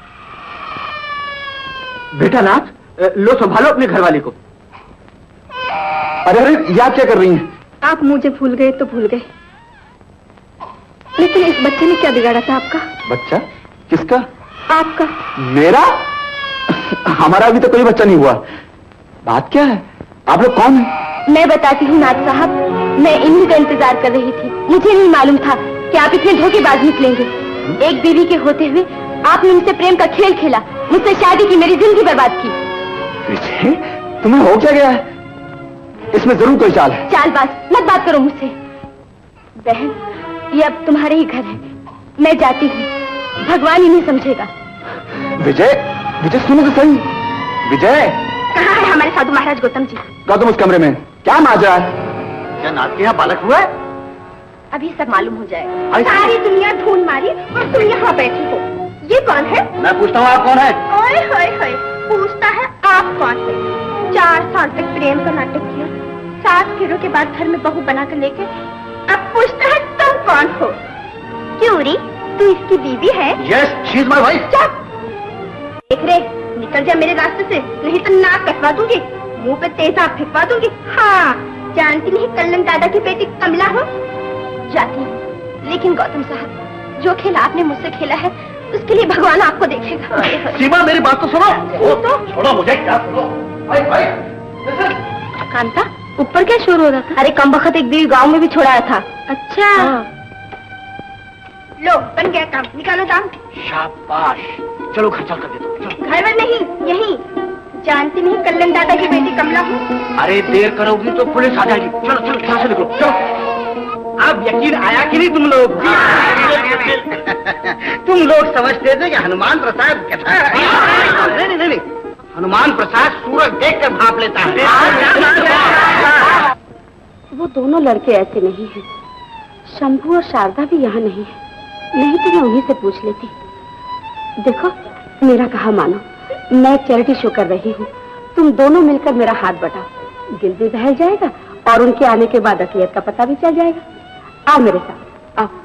बेटा नाथ, लो संभालो अपने घरवाली को। अरे अरे, याद क्या कर रही हैं? आप मुझे भूल गए तो भूल गए, लेकिन इस बच्चे ने क्या बिगाड़ा था आपका? बच्चा? किसका? आपका। मेरा? हमारा अभी तो कोई बच्चा नहीं हुआ। बात क्या है? आप लोग कौन हैं? मैं बताती हूँ नाथ साहब, मैं इन्हीं का इंतजार कर रही थी। मुझे नहीं मालूम था कि आप इतने धोखेबाज निकलेंगे। एक बीवी के होते हुए आपने मुझसे प्रेम का खेल खेला, मुझसे शादी की, मेरी जिंदगी बर्बाद की। विजय, तुम्हें हो क्या गया है? इसमें जरूर कोई चाल है। चालबाज मत बात करो मुझसे। बहन, ये अब तुम्हारे ही घर है, मैं जाती हूँ। भगवान ही नहीं समझेगा। विजय, विजय सुनो तो सही। विजय, कहाँ है हमारे साधु महाराज गौतम जी? गौतम उस कमरे में। क्या माजरा है? क्या नाथ के यहाँ बालक हुआ है? अभी सब मालूम हो जाएगा। सारी दुनिया ढूंढ मारी और तुम यहाँ बैठी हो। ये कौन है? मैं पूछता हूँ, आप कौन है? ओए होए होए, पूछता है आप कौन है? चार साल तक प्रेम का नाटक किया, सात फेरों के बाद घर में बहू बनाकर लेके अब पूछता है तुम कौन हो? क्यों री, तू इसकी बीवी है? Yes, she is my wife. चुप! देख रे, निकल जा मेरे रास्ते से, नहीं तो नाक कटवा दूंगी, मुंह पे तेजाब फेंकवा दूंगी। हाँ, जानती नहीं कल्लन दादा की बेटी कमला हो? जाती हूँ, लेकिन गौतम साहब, जो खेल आपने मुझसे खेला है उसके लिए भगवान आपको देखेगा। सीमा, मेरी बात तो सुनो। ओ, तो छोड़ो मुझे, क्या सुनो? भाई भाई, कांता, ऊपर क्या शोर हो रहा था? अरे कम वक्त एक बीवी गाँव में भी छोड़ाया था। अच्छा। हाँ। लो, बन गया काम, निकालो दाम। शाबाश, चलो घर चल कर दे दो। घर में नहीं, यहीं। जानती नहीं कल्लन दादा की बेटी कमला हूँ। अरे देर करोगी तो पुलिस आ जाएगी। चलो चलो, यहाँ से निकलो, चलो। अब यकीन आया कि नहीं तुम लोग? तुम लोग समझते थे कि हनुमान प्रसाद कैसा है? नहीं नहीं नहीं, हनुमान प्रसाद सूरज देखकर भाप लेता है। वो दोनों लड़के ऐसे नहीं हैं। शंभू और शारदा भी यहाँ नहीं है, नहीं तो मैं उन्हीं से पूछ लेती। देखो मेरा कहा मानो, मैं चैरिटी शो कर रही हूँ, तुम दोनों मिलकर मेरा हाथ बटाओ, दिल भी बहल जाएगा और उनके आने के बाद असलियत का पता भी चल जाएगा। आओ मेरे साथ, आओ।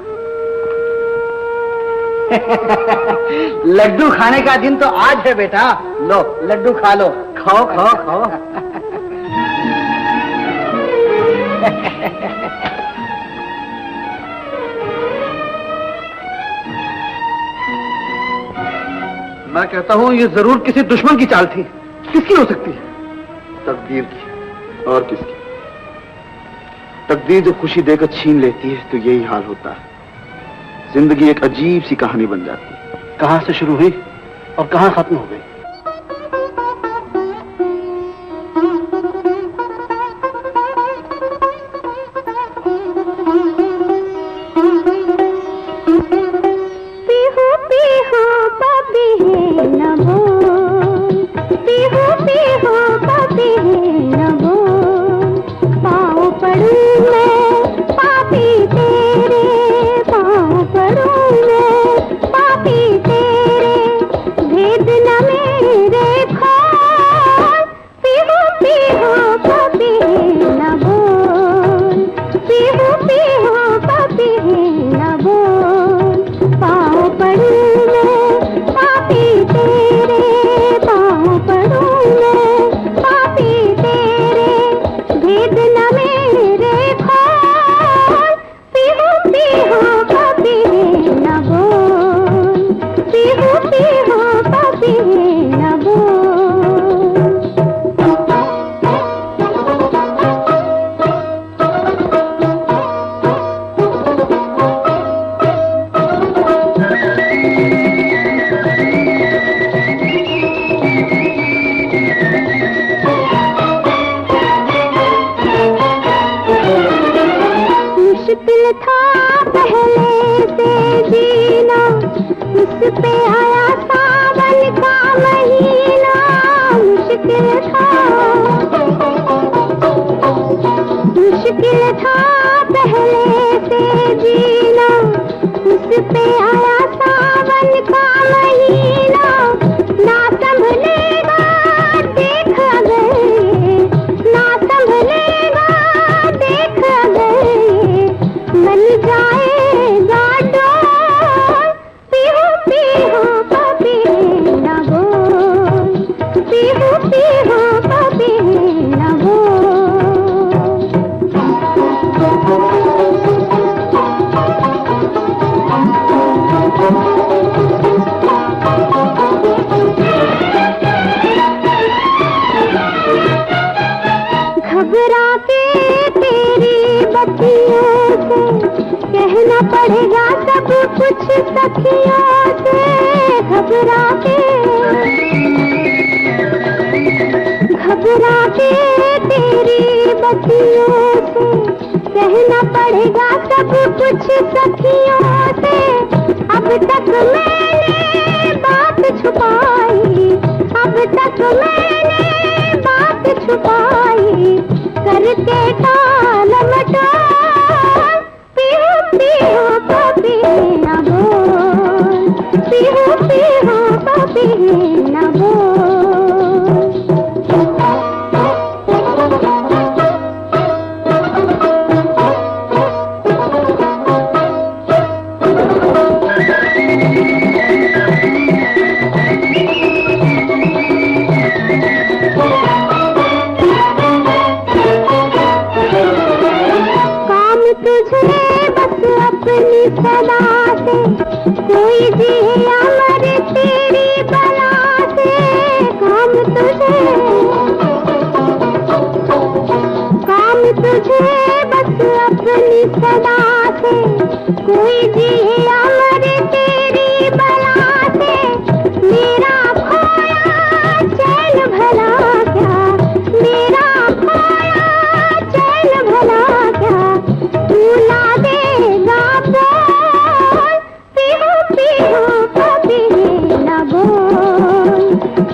लड्डू खाने का दिन तो आज है बेटा, लो लड्डू खा लो, खाओ खाओ खाओ। मैं कहता हूँ ये जरूर किसी दुश्मन की चाल थी। किसकी हो सकती है? तकदीर की। और किसकी? तकदीर जब खुशी देकर छीन लेती है तो यही हाल होता है। जिंदगी एक अजीब सी कहानी बन जाती है। कहां से शुरू हुई और कहां खत्म हो गई?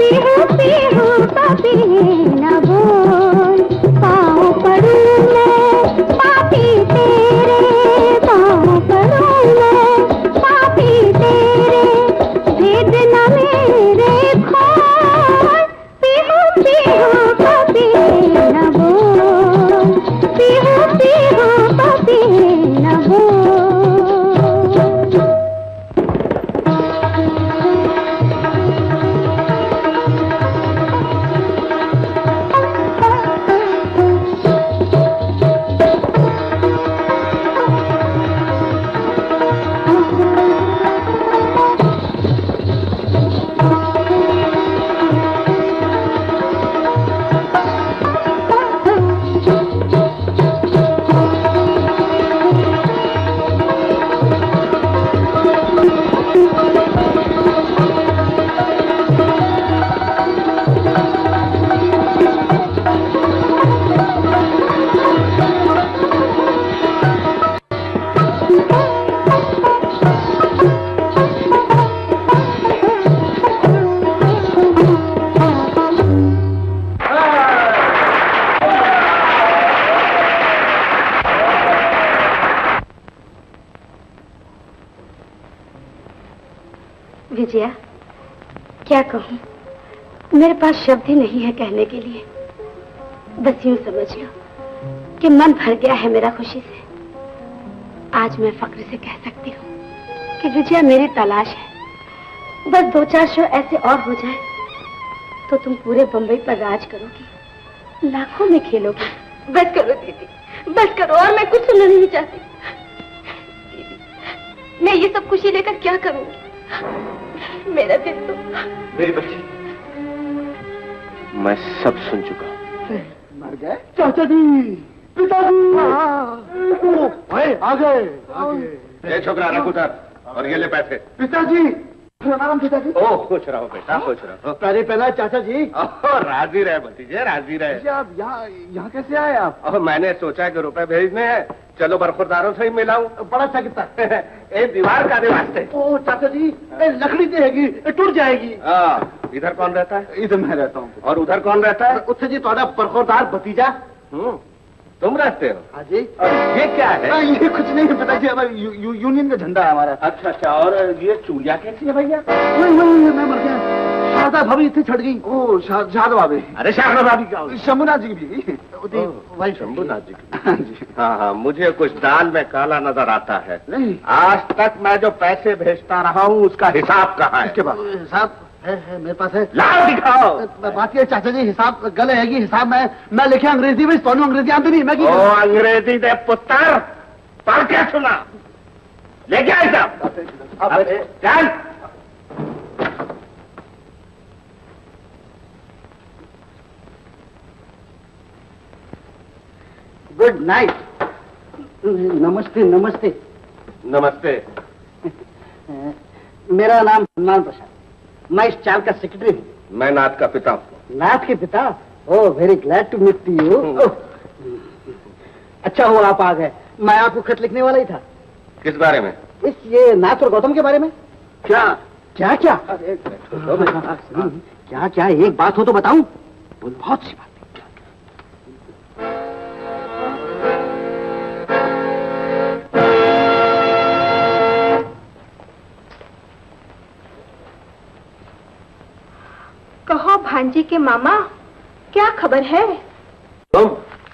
पीहू पीहू न बोल पाँव पड़ू मैं हो। विजया, क्या कहूँ, मेरे पास शब्द ही नहीं है कहने के लिए। बस यूं समझ लो कि मन भर गया है मेरा खुशी से। आज मैं फक्र से कह सकती हूँ कि विजया मेरी तलाश है। बस दो चार शो ऐसे और हो जाए तो तुम पूरे बंबई पर राज करोगी, लाखों में खेलोगी। बस करो दीदी, बस करो, और मैं कुछ सुनना नहीं चाहती। दीदी, मैं ये सब खुशी लेकर क्या करूँगी? मेरा दिल तो। मेरी बच्ची, मैं सब सुन चुका हूँ। मर गए चाचा जी, पिताजी आ गए। ये छोकरा रख उधर, और ये ले पैसे। पिताजी प्रणाम पिताजी। ओह खुश रहो बेटा, खुश रहो। पहले पहला चाचा जी। ओह राजी रहे भतीजे, राजी रहे। आप यहाँ यहाँ कैसे आए आप? और मैंने सोचा कि रुपए भेजने हैं, चलो बरखुरदारों से ही मिलाऊं। बड़ा अच्छा कितना एक दीवार का वास्ते। ओ चाचा जी, लकड़ी देगी, टूट जाएगी। हाँ, इधर कौन रहता है? इधर मैं रहता हूँ। और उधर कौन रहता है? उत्थे जी तुम्हारा बरखुरदार भतीजा। हम्म, तुम रहते हो? हाँ जी। ये क्या है? आ, ये कुछ नहीं है पिताजी, हमारा यू, यू, यूनियन का झंडा है हमारा। अच्छा अच्छा, और ये चूड़िया कैसी है भैया? वही वही मैं मर गया, शारदा भाभी इतनी छड़ गई। ओ शारदा भाभी। अरे शारदा भाभी क्या? शंभुनाथ जी की भी। वही शंभुनाथ जी की। हाँ हाँ, मुझे कुछ दाल में काला नजर आता है। नहीं, आज तक मैं जो पैसे भेजता रहा हूँ उसका हिसाब कहाँ है? इसके बाद हिसाब है, है मेरे पास है। लाओ दिखाओ। बात ये चाचा जी, हिसाब गले है, हिसाब मैं मैं लिखे अंग्रेजी में, सोनू अंग्रेजी आती नहीं मैं। ओ अंग्रेजी दे पुत्र, पढ़ के सुना, ले क्या हिसाब? चल। Good night. नमस्ते नमस्ते नमस्ते। मेरा नाम सलमान प्रसाद, मैं इस चाल का सेक्रेटरी हूँ। मैं नाथ का पिता हूँ। नाथ के पिता? Oh very glad to meet you. अच्छा हुआ आप आ गए, मैं आपको खत लिखने वाला ही था। किस बारे में? इस ये नाथ और गौतम के बारे में। क्या क्या क्या क्या क्या एक बात हो तो बताऊं? बोल, बहुत सी बात। कहो भांजी के मामा, क्या खबर है? तुम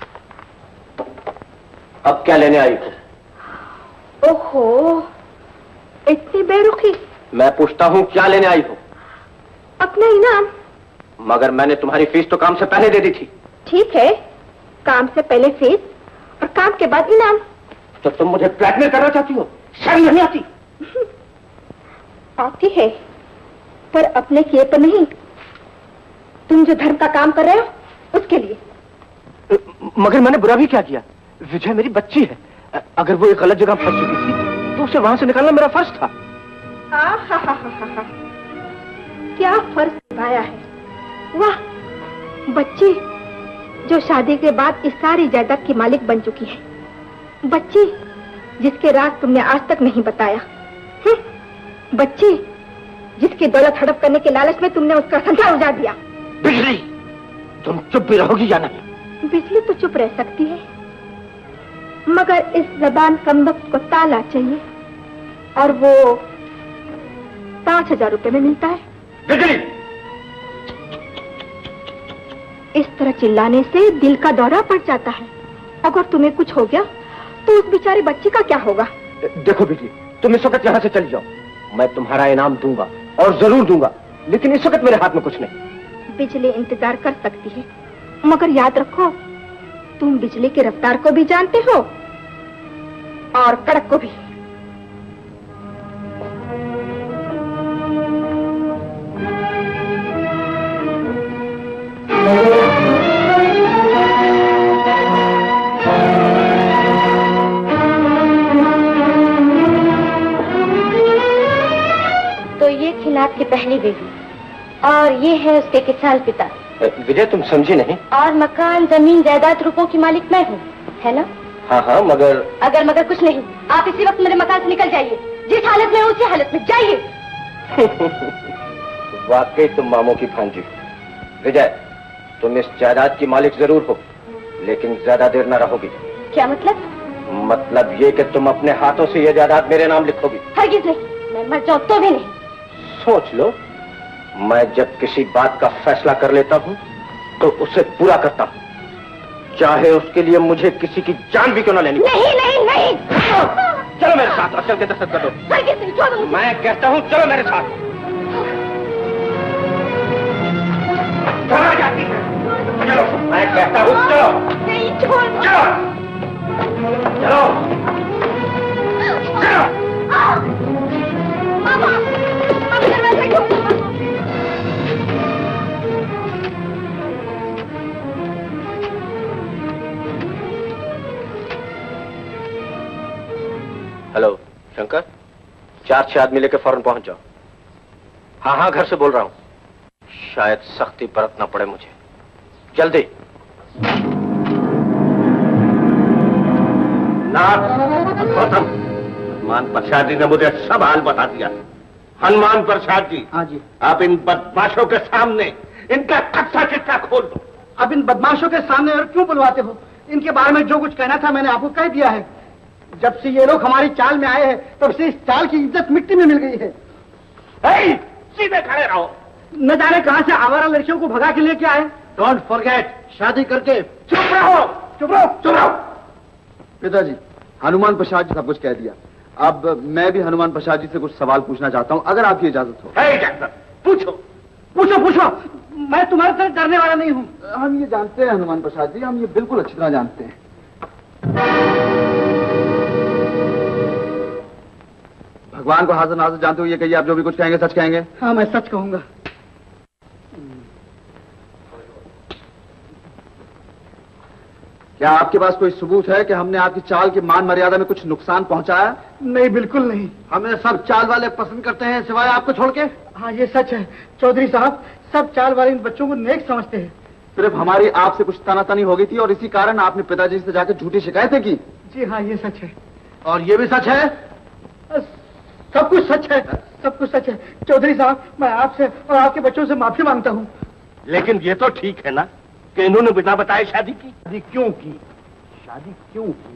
अब क्या लेने आई हो? ओहो, इतनी बेरुखी। मैं पूछता हूँ क्या लेने आई हो? अपना इनाम। मगर मैंने तुम्हारी फीस तो काम से पहले दे दी थी। ठीक है, काम से पहले फीस और काम के बाद इनाम। तो तुम मुझे ब्लैकमेल करना चाहती हो? शर्म नहीं आती? आती है, पर अपने किए पर नहीं। तुम जो धर्म का काम कर रहे हो उसके लिए। मगर मैंने बुरा भी क्या किया? विजय मेरी बच्ची है, अगर वो एक गलत जगह फंस चुकी थी तो उसे वहां से निकालना मेरा फर्ज था। आ, हा, हा, हा, हा, हा। क्या फर्ज निभाया है। वाह, बच्ची जो शादी के बाद इस सारी जायदाद की मालिक बन चुकी है। बच्ची जिसके राज तुमने आज तक नहीं बताया। बच्ची जिसकी दौलत हड़प करने के लालच में तुमने उसका संसार उजाड़ दिया। बिजली, तुम चुप भी रहोगी या नहीं? बिजली तो चुप रह सकती है, मगर इस जबान कमबख्त को ताला चाहिए, और वो पांच हजार रुपए में मिलता है। बिजली! इस तरह चिल्लाने से दिल का दौरा पड़ जाता है। अगर तुम्हें कुछ हो गया तो उस बेचारे बच्चे का क्या होगा? देखो बिजली, तुम इस वक्त यहाँ से चली जाओ, मैं तुम्हारा इनाम दूंगा और जरूर दूंगा, लेकिन इस वक्त मेरे हाथ में कुछ नहीं। बिजली इंतजार कर सकती है, मगर याद रखो तुम बिजली की रफ्तार को भी जानते हो और कड़क को भी। तो ये थी नाथ की पहली बेटी और ये है उसके किसान पिता। विजय, तुम समझी नहीं। और मकान, जमीन, जायदाद, रुपयों की मालिक मैं हूँ, है ना? हाँ हाँ, मगर अगर मगर कुछ नहीं, आप इसी वक्त मेरे मकान से निकल जाइए। जिस हालत में उसी हालत में जाइए। वाकई तुम मामों की भांजी। विजय, तुम इस जायदाद की मालिक जरूर हो, लेकिन ज्यादा देर न रहोगी। क्या मतलब? मतलब ये कि तुम अपने हाथों से ये जायदाद मेरे नाम लिखोगी। हरगिज नहीं, मैं मर जाऊं तो भी नहीं। सोच लो, मैं जब किसी बात का फैसला कर लेता हूँ तो उसे पूरा करता हूँ, चाहे उसके लिए मुझे किसी की जान भी क्यों न लेनी। नहीं नहीं नहीं, चलो मेरे साथ और चल के दस्तखत कर दो। हरगिज नहीं, छोड़ो मुझे। मैं कहता हूँ चलो मेरे साथ। कहाँ जाती है? चलो, मैं कहता हूँ चलो। नहीं, छोड़। चलो चलो चलो। मामा, अब दरवाजा खोलो। हेलो शंकर, चार छह आदमी लेके फौरन पहुंच जाओ। हाँ हाँ, घर से बोल रहा हूँ, शायद सख्ती बरतना पड़े मुझे। जल्दी। नाथ, गौतम, हनुमान प्रसाद जी ने मुझे सब हाल बता दिया। हनुमान प्रसाद जी, हाँ जी, आप इन बदमाशों के सामने इनका कच्चा चिट्ठा खोल दो। अब इन बदमाशों के सामने और क्यों बुलवाते हो? इनके बारे में जो कुछ कहना था मैंने आपको कह दिया है। जब से ये लोग हमारी चाल में आए हैं तब से इस चाल की इज्जत मिट्टी में मिल गई है। hey, सीधे खड़े रहो। न जाने कहां से आवारा लड़कियों को भगा के लेके आए। डोंट फॉरगेट, शादी करके। चुप रहो, चुप रहो, चुप रहो। पिताजी, हनुमान प्रसाद जी सब कुछ कह दिया। अब मैं भी हनुमान प्रसाद जी से कुछ सवाल पूछना चाहता हूँ, अगर आपकी इजाजत हो। hey, पूछो पूछो पूछो, मैं तुम्हारे से डरने वाला नहीं हूँ। हम ये जानते हैं हनुमान प्रसाद जी, हम ये बिल्कुल अच्छी तरह जानते हैं। भगवान को हाजिर नाजिर जानते हो, ये कहिए आप जो भी कुछ कहेंगे सच कहेंगे? हाँ, मैं सच कहूंगा। क्या आपके पास कोई सबूत है कि हमने आपकी चाल की मान मर्यादा में कुछ नुकसान पहुंचाया? नहीं, बिल्कुल नहीं। हमें सब चाल वाले पसंद करते हैं सिवाय आपको छोड़ के। हाँ, ये सच है चौधरी साहब, सब चाल वाले इन बच्चों को नेक समझते हैं। सिर्फ हमारी आपसे कुछ तनातनी हो गई थी और इसी कारण आपने पिताजी से जाकर झूठी शिकायतें की। जी हाँ, ये सच है। और ये भी सच है? सब कुछ सच है, सब कुछ सच है चौधरी साहब। मैं आपसे और आपके बच्चों से माफी मांगता हूँ। लेकिन ये तो ठीक है ना कि इन्होंने बिना बताए शादी की। शादी क्यों की? शादी क्यों की?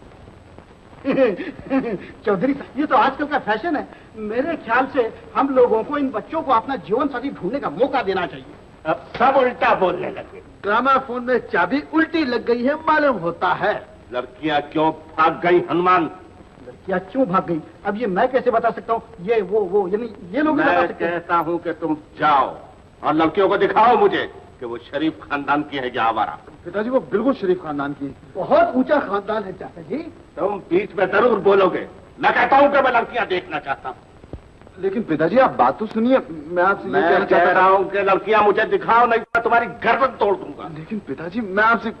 चौधरी साहब, ये तो आजकल का फैशन है। मेरे ख्याल से हम लोगों को इन बच्चों को अपना जीवन साथी ढूंढने का मौका देना चाहिए। अब सब उल्टा बोलने लगे। ग्रामाफोन में चाबी उल्टी लग गई है मालूम होता है। लड़कियां क्यों भाग गई हनुमान? लड़कियां क्यों भाग गई? अब ये मैं कैसे बता सकता हूँ? ये वो वो यानी ये लोग मैं कहता हूँ कि तुम जाओ और लड़कियों को दिखाओ मुझे कि वो शरीफ खानदान की है या आवारा। पिताजी, वो बिल्कुल शरीफ खानदान की। बहुत ऊंचा खानदान है चाचा जी। तुम बीच में जरूर बोलोगे। मैं कहता हूँ कि मैं लड़कियां देखना चाहता हूँ। लेकिन पिताजी, आप बात तो सुनिए। मैं आपसे ये कहना मैं चाहता कह रहा हूँ कि लड़कियां मुझे दिखाओ, नहीं मैं तुम्हारी गर्दन तोड़ दूंगा। लेकिन पिताजी, मैं आपसे।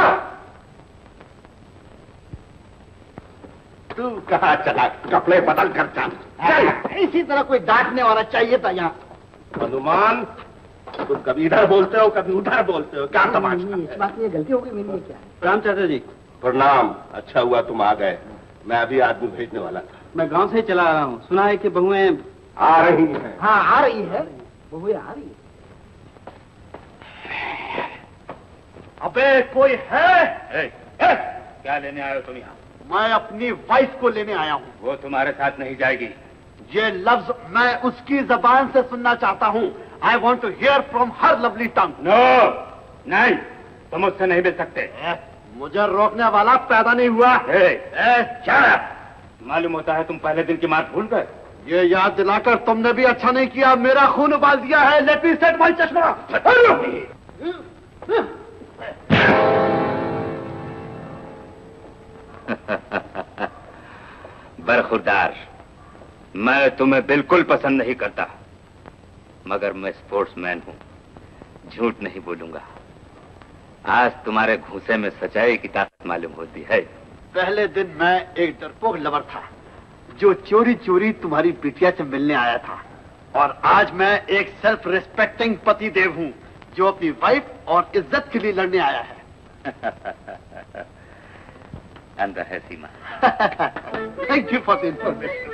तू कहाँ चला? कपड़े बदल कर चल। इसी तरह कोई डांटने वाला चाहिए था यहाँ। हनुमान, तुम कभी इधर बोलते हो कभी उधर बोलते हो, क्या तमाशा? इस बात में ये गलती हो गई मेरी। क्या? प्रणाम चाचा जी। प्रणाम, अच्छा हुआ तुम आ गए। मैं अभी आदमी भेजने वाला था। मैं गांव से ही चला आ रहा हूँ। सुना है कि बहुएं आ रही हैं। हाँ, आ रही है, बहुएं आ रही है। अबे कोई है? ए, ए, क्या लेने आए हो तुम यहाँ? मैं अपनी वाइफ को लेने आया हूँ। वो तुम्हारे साथ नहीं जाएगी। ये लफ्ज मैं उसकी जबान से सुनना चाहता हूँ। I want to hear from her lovely tongue. No, नहीं, तुम उससे नहीं मिल सकते। मुझे रोकने वाला पैदा नहीं हुआ। ए, ए, क्या मालूम होता है तुम पहले दिन की बात भूल गए। ये याद दिलाकर तुमने भी अच्छा नहीं किया, मेरा खून उबाल दिया है। लेट मी सेट माय चश्मा। बरखुरदार, मैं तुम्हें बिल्कुल पसंद नहीं करता, मगर मैं स्पोर्ट्समैन हूं, झूठ नहीं बोलूंगा। आज तुम्हारे घूंसे में सच्चाई की ताकत मालूम होती है। पहले दिन मैं एक डरपोक लवर था जो चोरी चोरी तुम्हारी बिटिया से मिलने आया था, और आज मैं एक सेल्फ रिस्पेक्टिंग पति देव हूँ जो अपनी वाइफ और इज्जत के लिए लड़ने आया है। अंदर है Seema. Thank you for the information.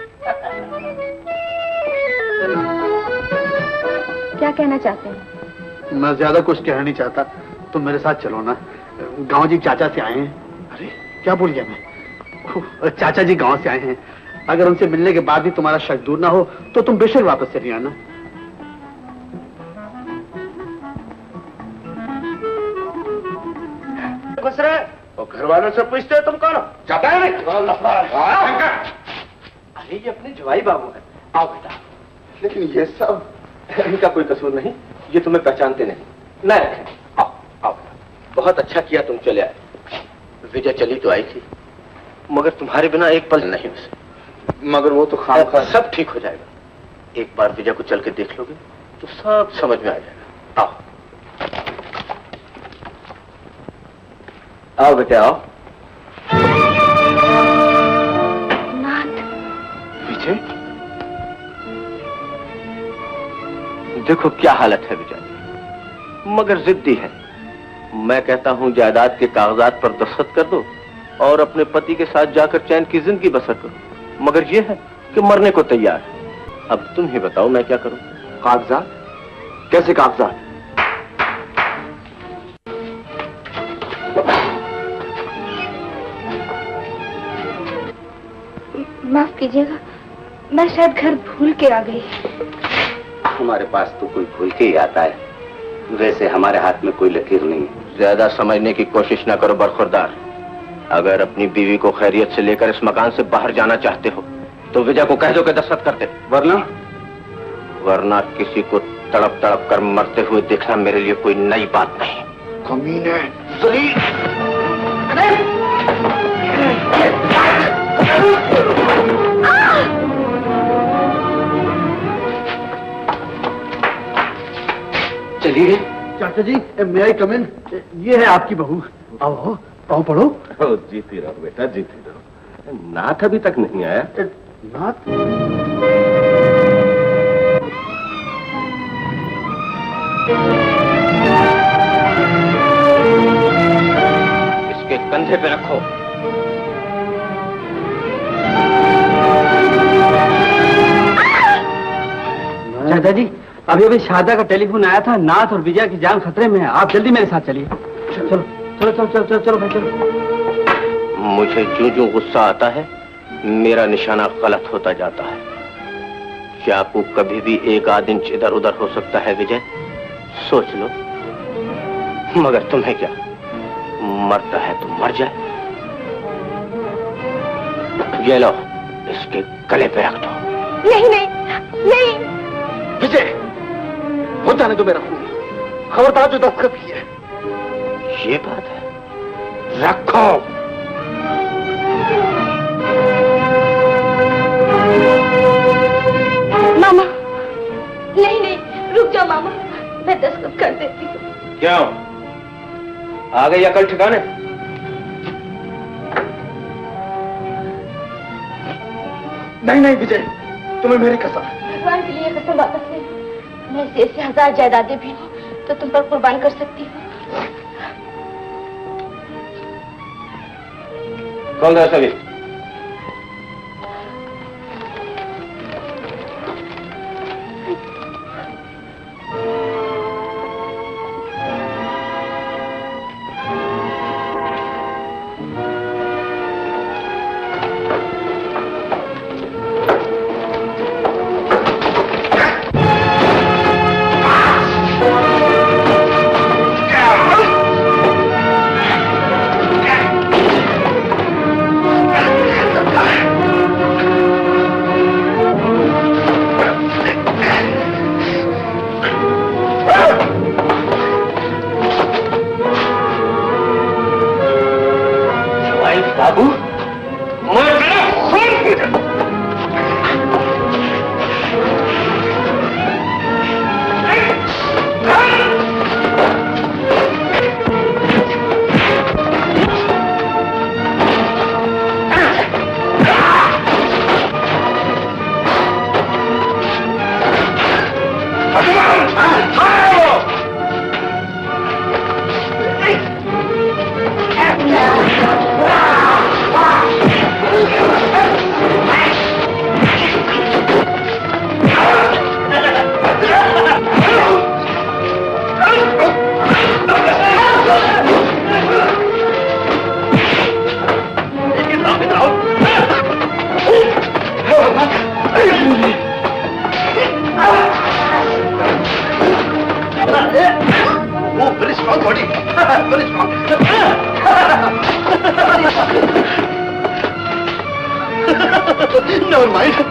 क्या कहना चाहते हैं? मैं ज्यादा कुछ कहना नहीं चाहता, तुम मेरे साथ चलो ना। गांव जी चाचा से आए हैं। अरे क्या बोल गया मैं? चाचा जी गांव से आए हैं। अगर उनसे मिलने के बाद भी तुम्हारा शक दूर ना हो तो तुम बेशक वापस चली आना। घुस रहे और घर वालों से पूछते हो तुम कौन हो? जाता है नहीं? अरे ये अपने जवाई बाबू है। आओ बेटा। लेकिन ये सब इनका कोई कसूर नहीं, ये तुम्हें पहचानते नहीं। न रखें। आओ आओ। बहुत अच्छा किया तुम चले आए। विजय चली तो आई थी, मगर तुम्हारे बिना एक पल नहीं उसे। मगर वो तो खामखा। सब ठीक हो जाएगा। एक बार विजय को चल के देख लोगे तो सब समझ में आ जाएगा। आओ आओ बेटे आओ। नाथ। विजय, देखो क्या हालत है विजय, मगर जिद्दी है। मैं कहता हूं जायदाद के कागजात पर दस्तखत कर दो और अपने पति के साथ जाकर चैन की जिंदगी बसर करो, मगर यह है कि मरने को तैयार है। अब तुम ही बताओ मैं क्या करूं? कागजात? कैसे कागजात? माफ कीजिएगा, मैं शायद घर भूल के आ गई। हमारे पास तो कोई भूल के ही आता है, वैसे हमारे हाथ में कोई लकीर नहीं है। ज्यादा समझने की कोशिश ना करो बरखुरदार। अगर अपनी बीवी को खैरियत से लेकर इस मकान से बाहर जाना चाहते हो तो विजय को कह दो कि दस्तखत कर दे, वरना वरना किसी को तड़प तड़प कर मरते हुए देखना मेरे लिए कोई नई बात नहीं। कमीने, जलील। चलिए। चाचा जी, मे आई कम इन? ये है आपकी बहू। आओ पाँव पढ़ो। जीती रहो बेटा, जीती रहो। नाथ अभी तक नहीं आया। नाथ? इसके कंधे पे रखो। चाचा जी, अभी अभी शादा का टेलीफोन आया था, नाथ और विजया की जान खतरे में है। आप जल्दी मेरे साथ चलिए। चलो चलो चलो चलो चलो चलो भाई चलो। मुझे जो जो गुस्सा आता है मेरा निशाना गलत होता जाता है। चाकू कभी भी एक आध इंच इधर उधर हो सकता है विजय, सोच लो। मगर तुम्हें क्या, मरता है तो मर जाए। ये लो, इसके गले पे रख दो। नहीं नहीं नहीं। विजय, होता नहीं तो मेरा खून। खबरदार जो दस्तखत की है। ये बात है, रखो। मामा, नहीं नहीं, रुक जाओ मामा, मैं दस्तखत कर देती हूँ। क्यों, आ गई अकल ठिकाने? नहीं नहीं विजय, तुम्हें मेरी कसम। भगवान के लिए कसम वापस ले। मैं इसे इससे हजार जायदादें भी हूँ तो तुम पर कुर्बान कर सकती हूँ। कौन था सभी? Never mind.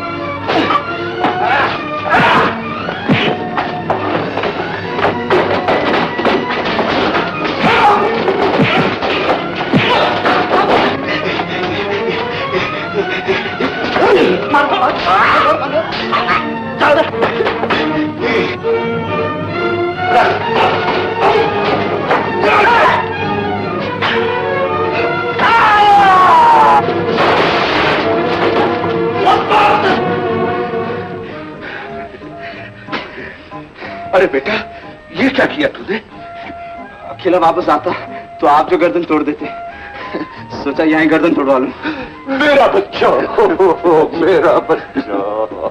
अरे बेटा, ये क्या किया तूने? अकेला वापस आता तो आप जो गर्दन तोड़ देते, सोचा यहीं गर्दन तोड़वा लूं। मेरा बच्चा, हो, हो, हो, मेरा बच्चा।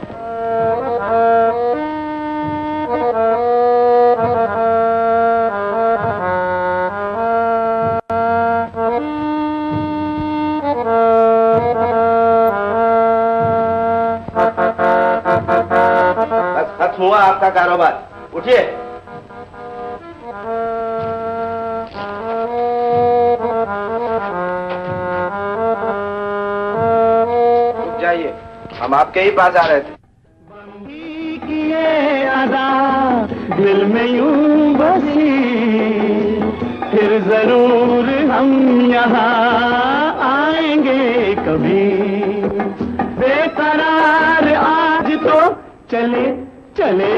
बस खत्म हुआ आपका कारोबार, उठिए। जाइए, हम आपके ही पास आ रहे थे। किए अदा दिल में यूं बसी, फिर जरूर हम यहाँ आएंगे कभी। बेकरार आज तो चले चले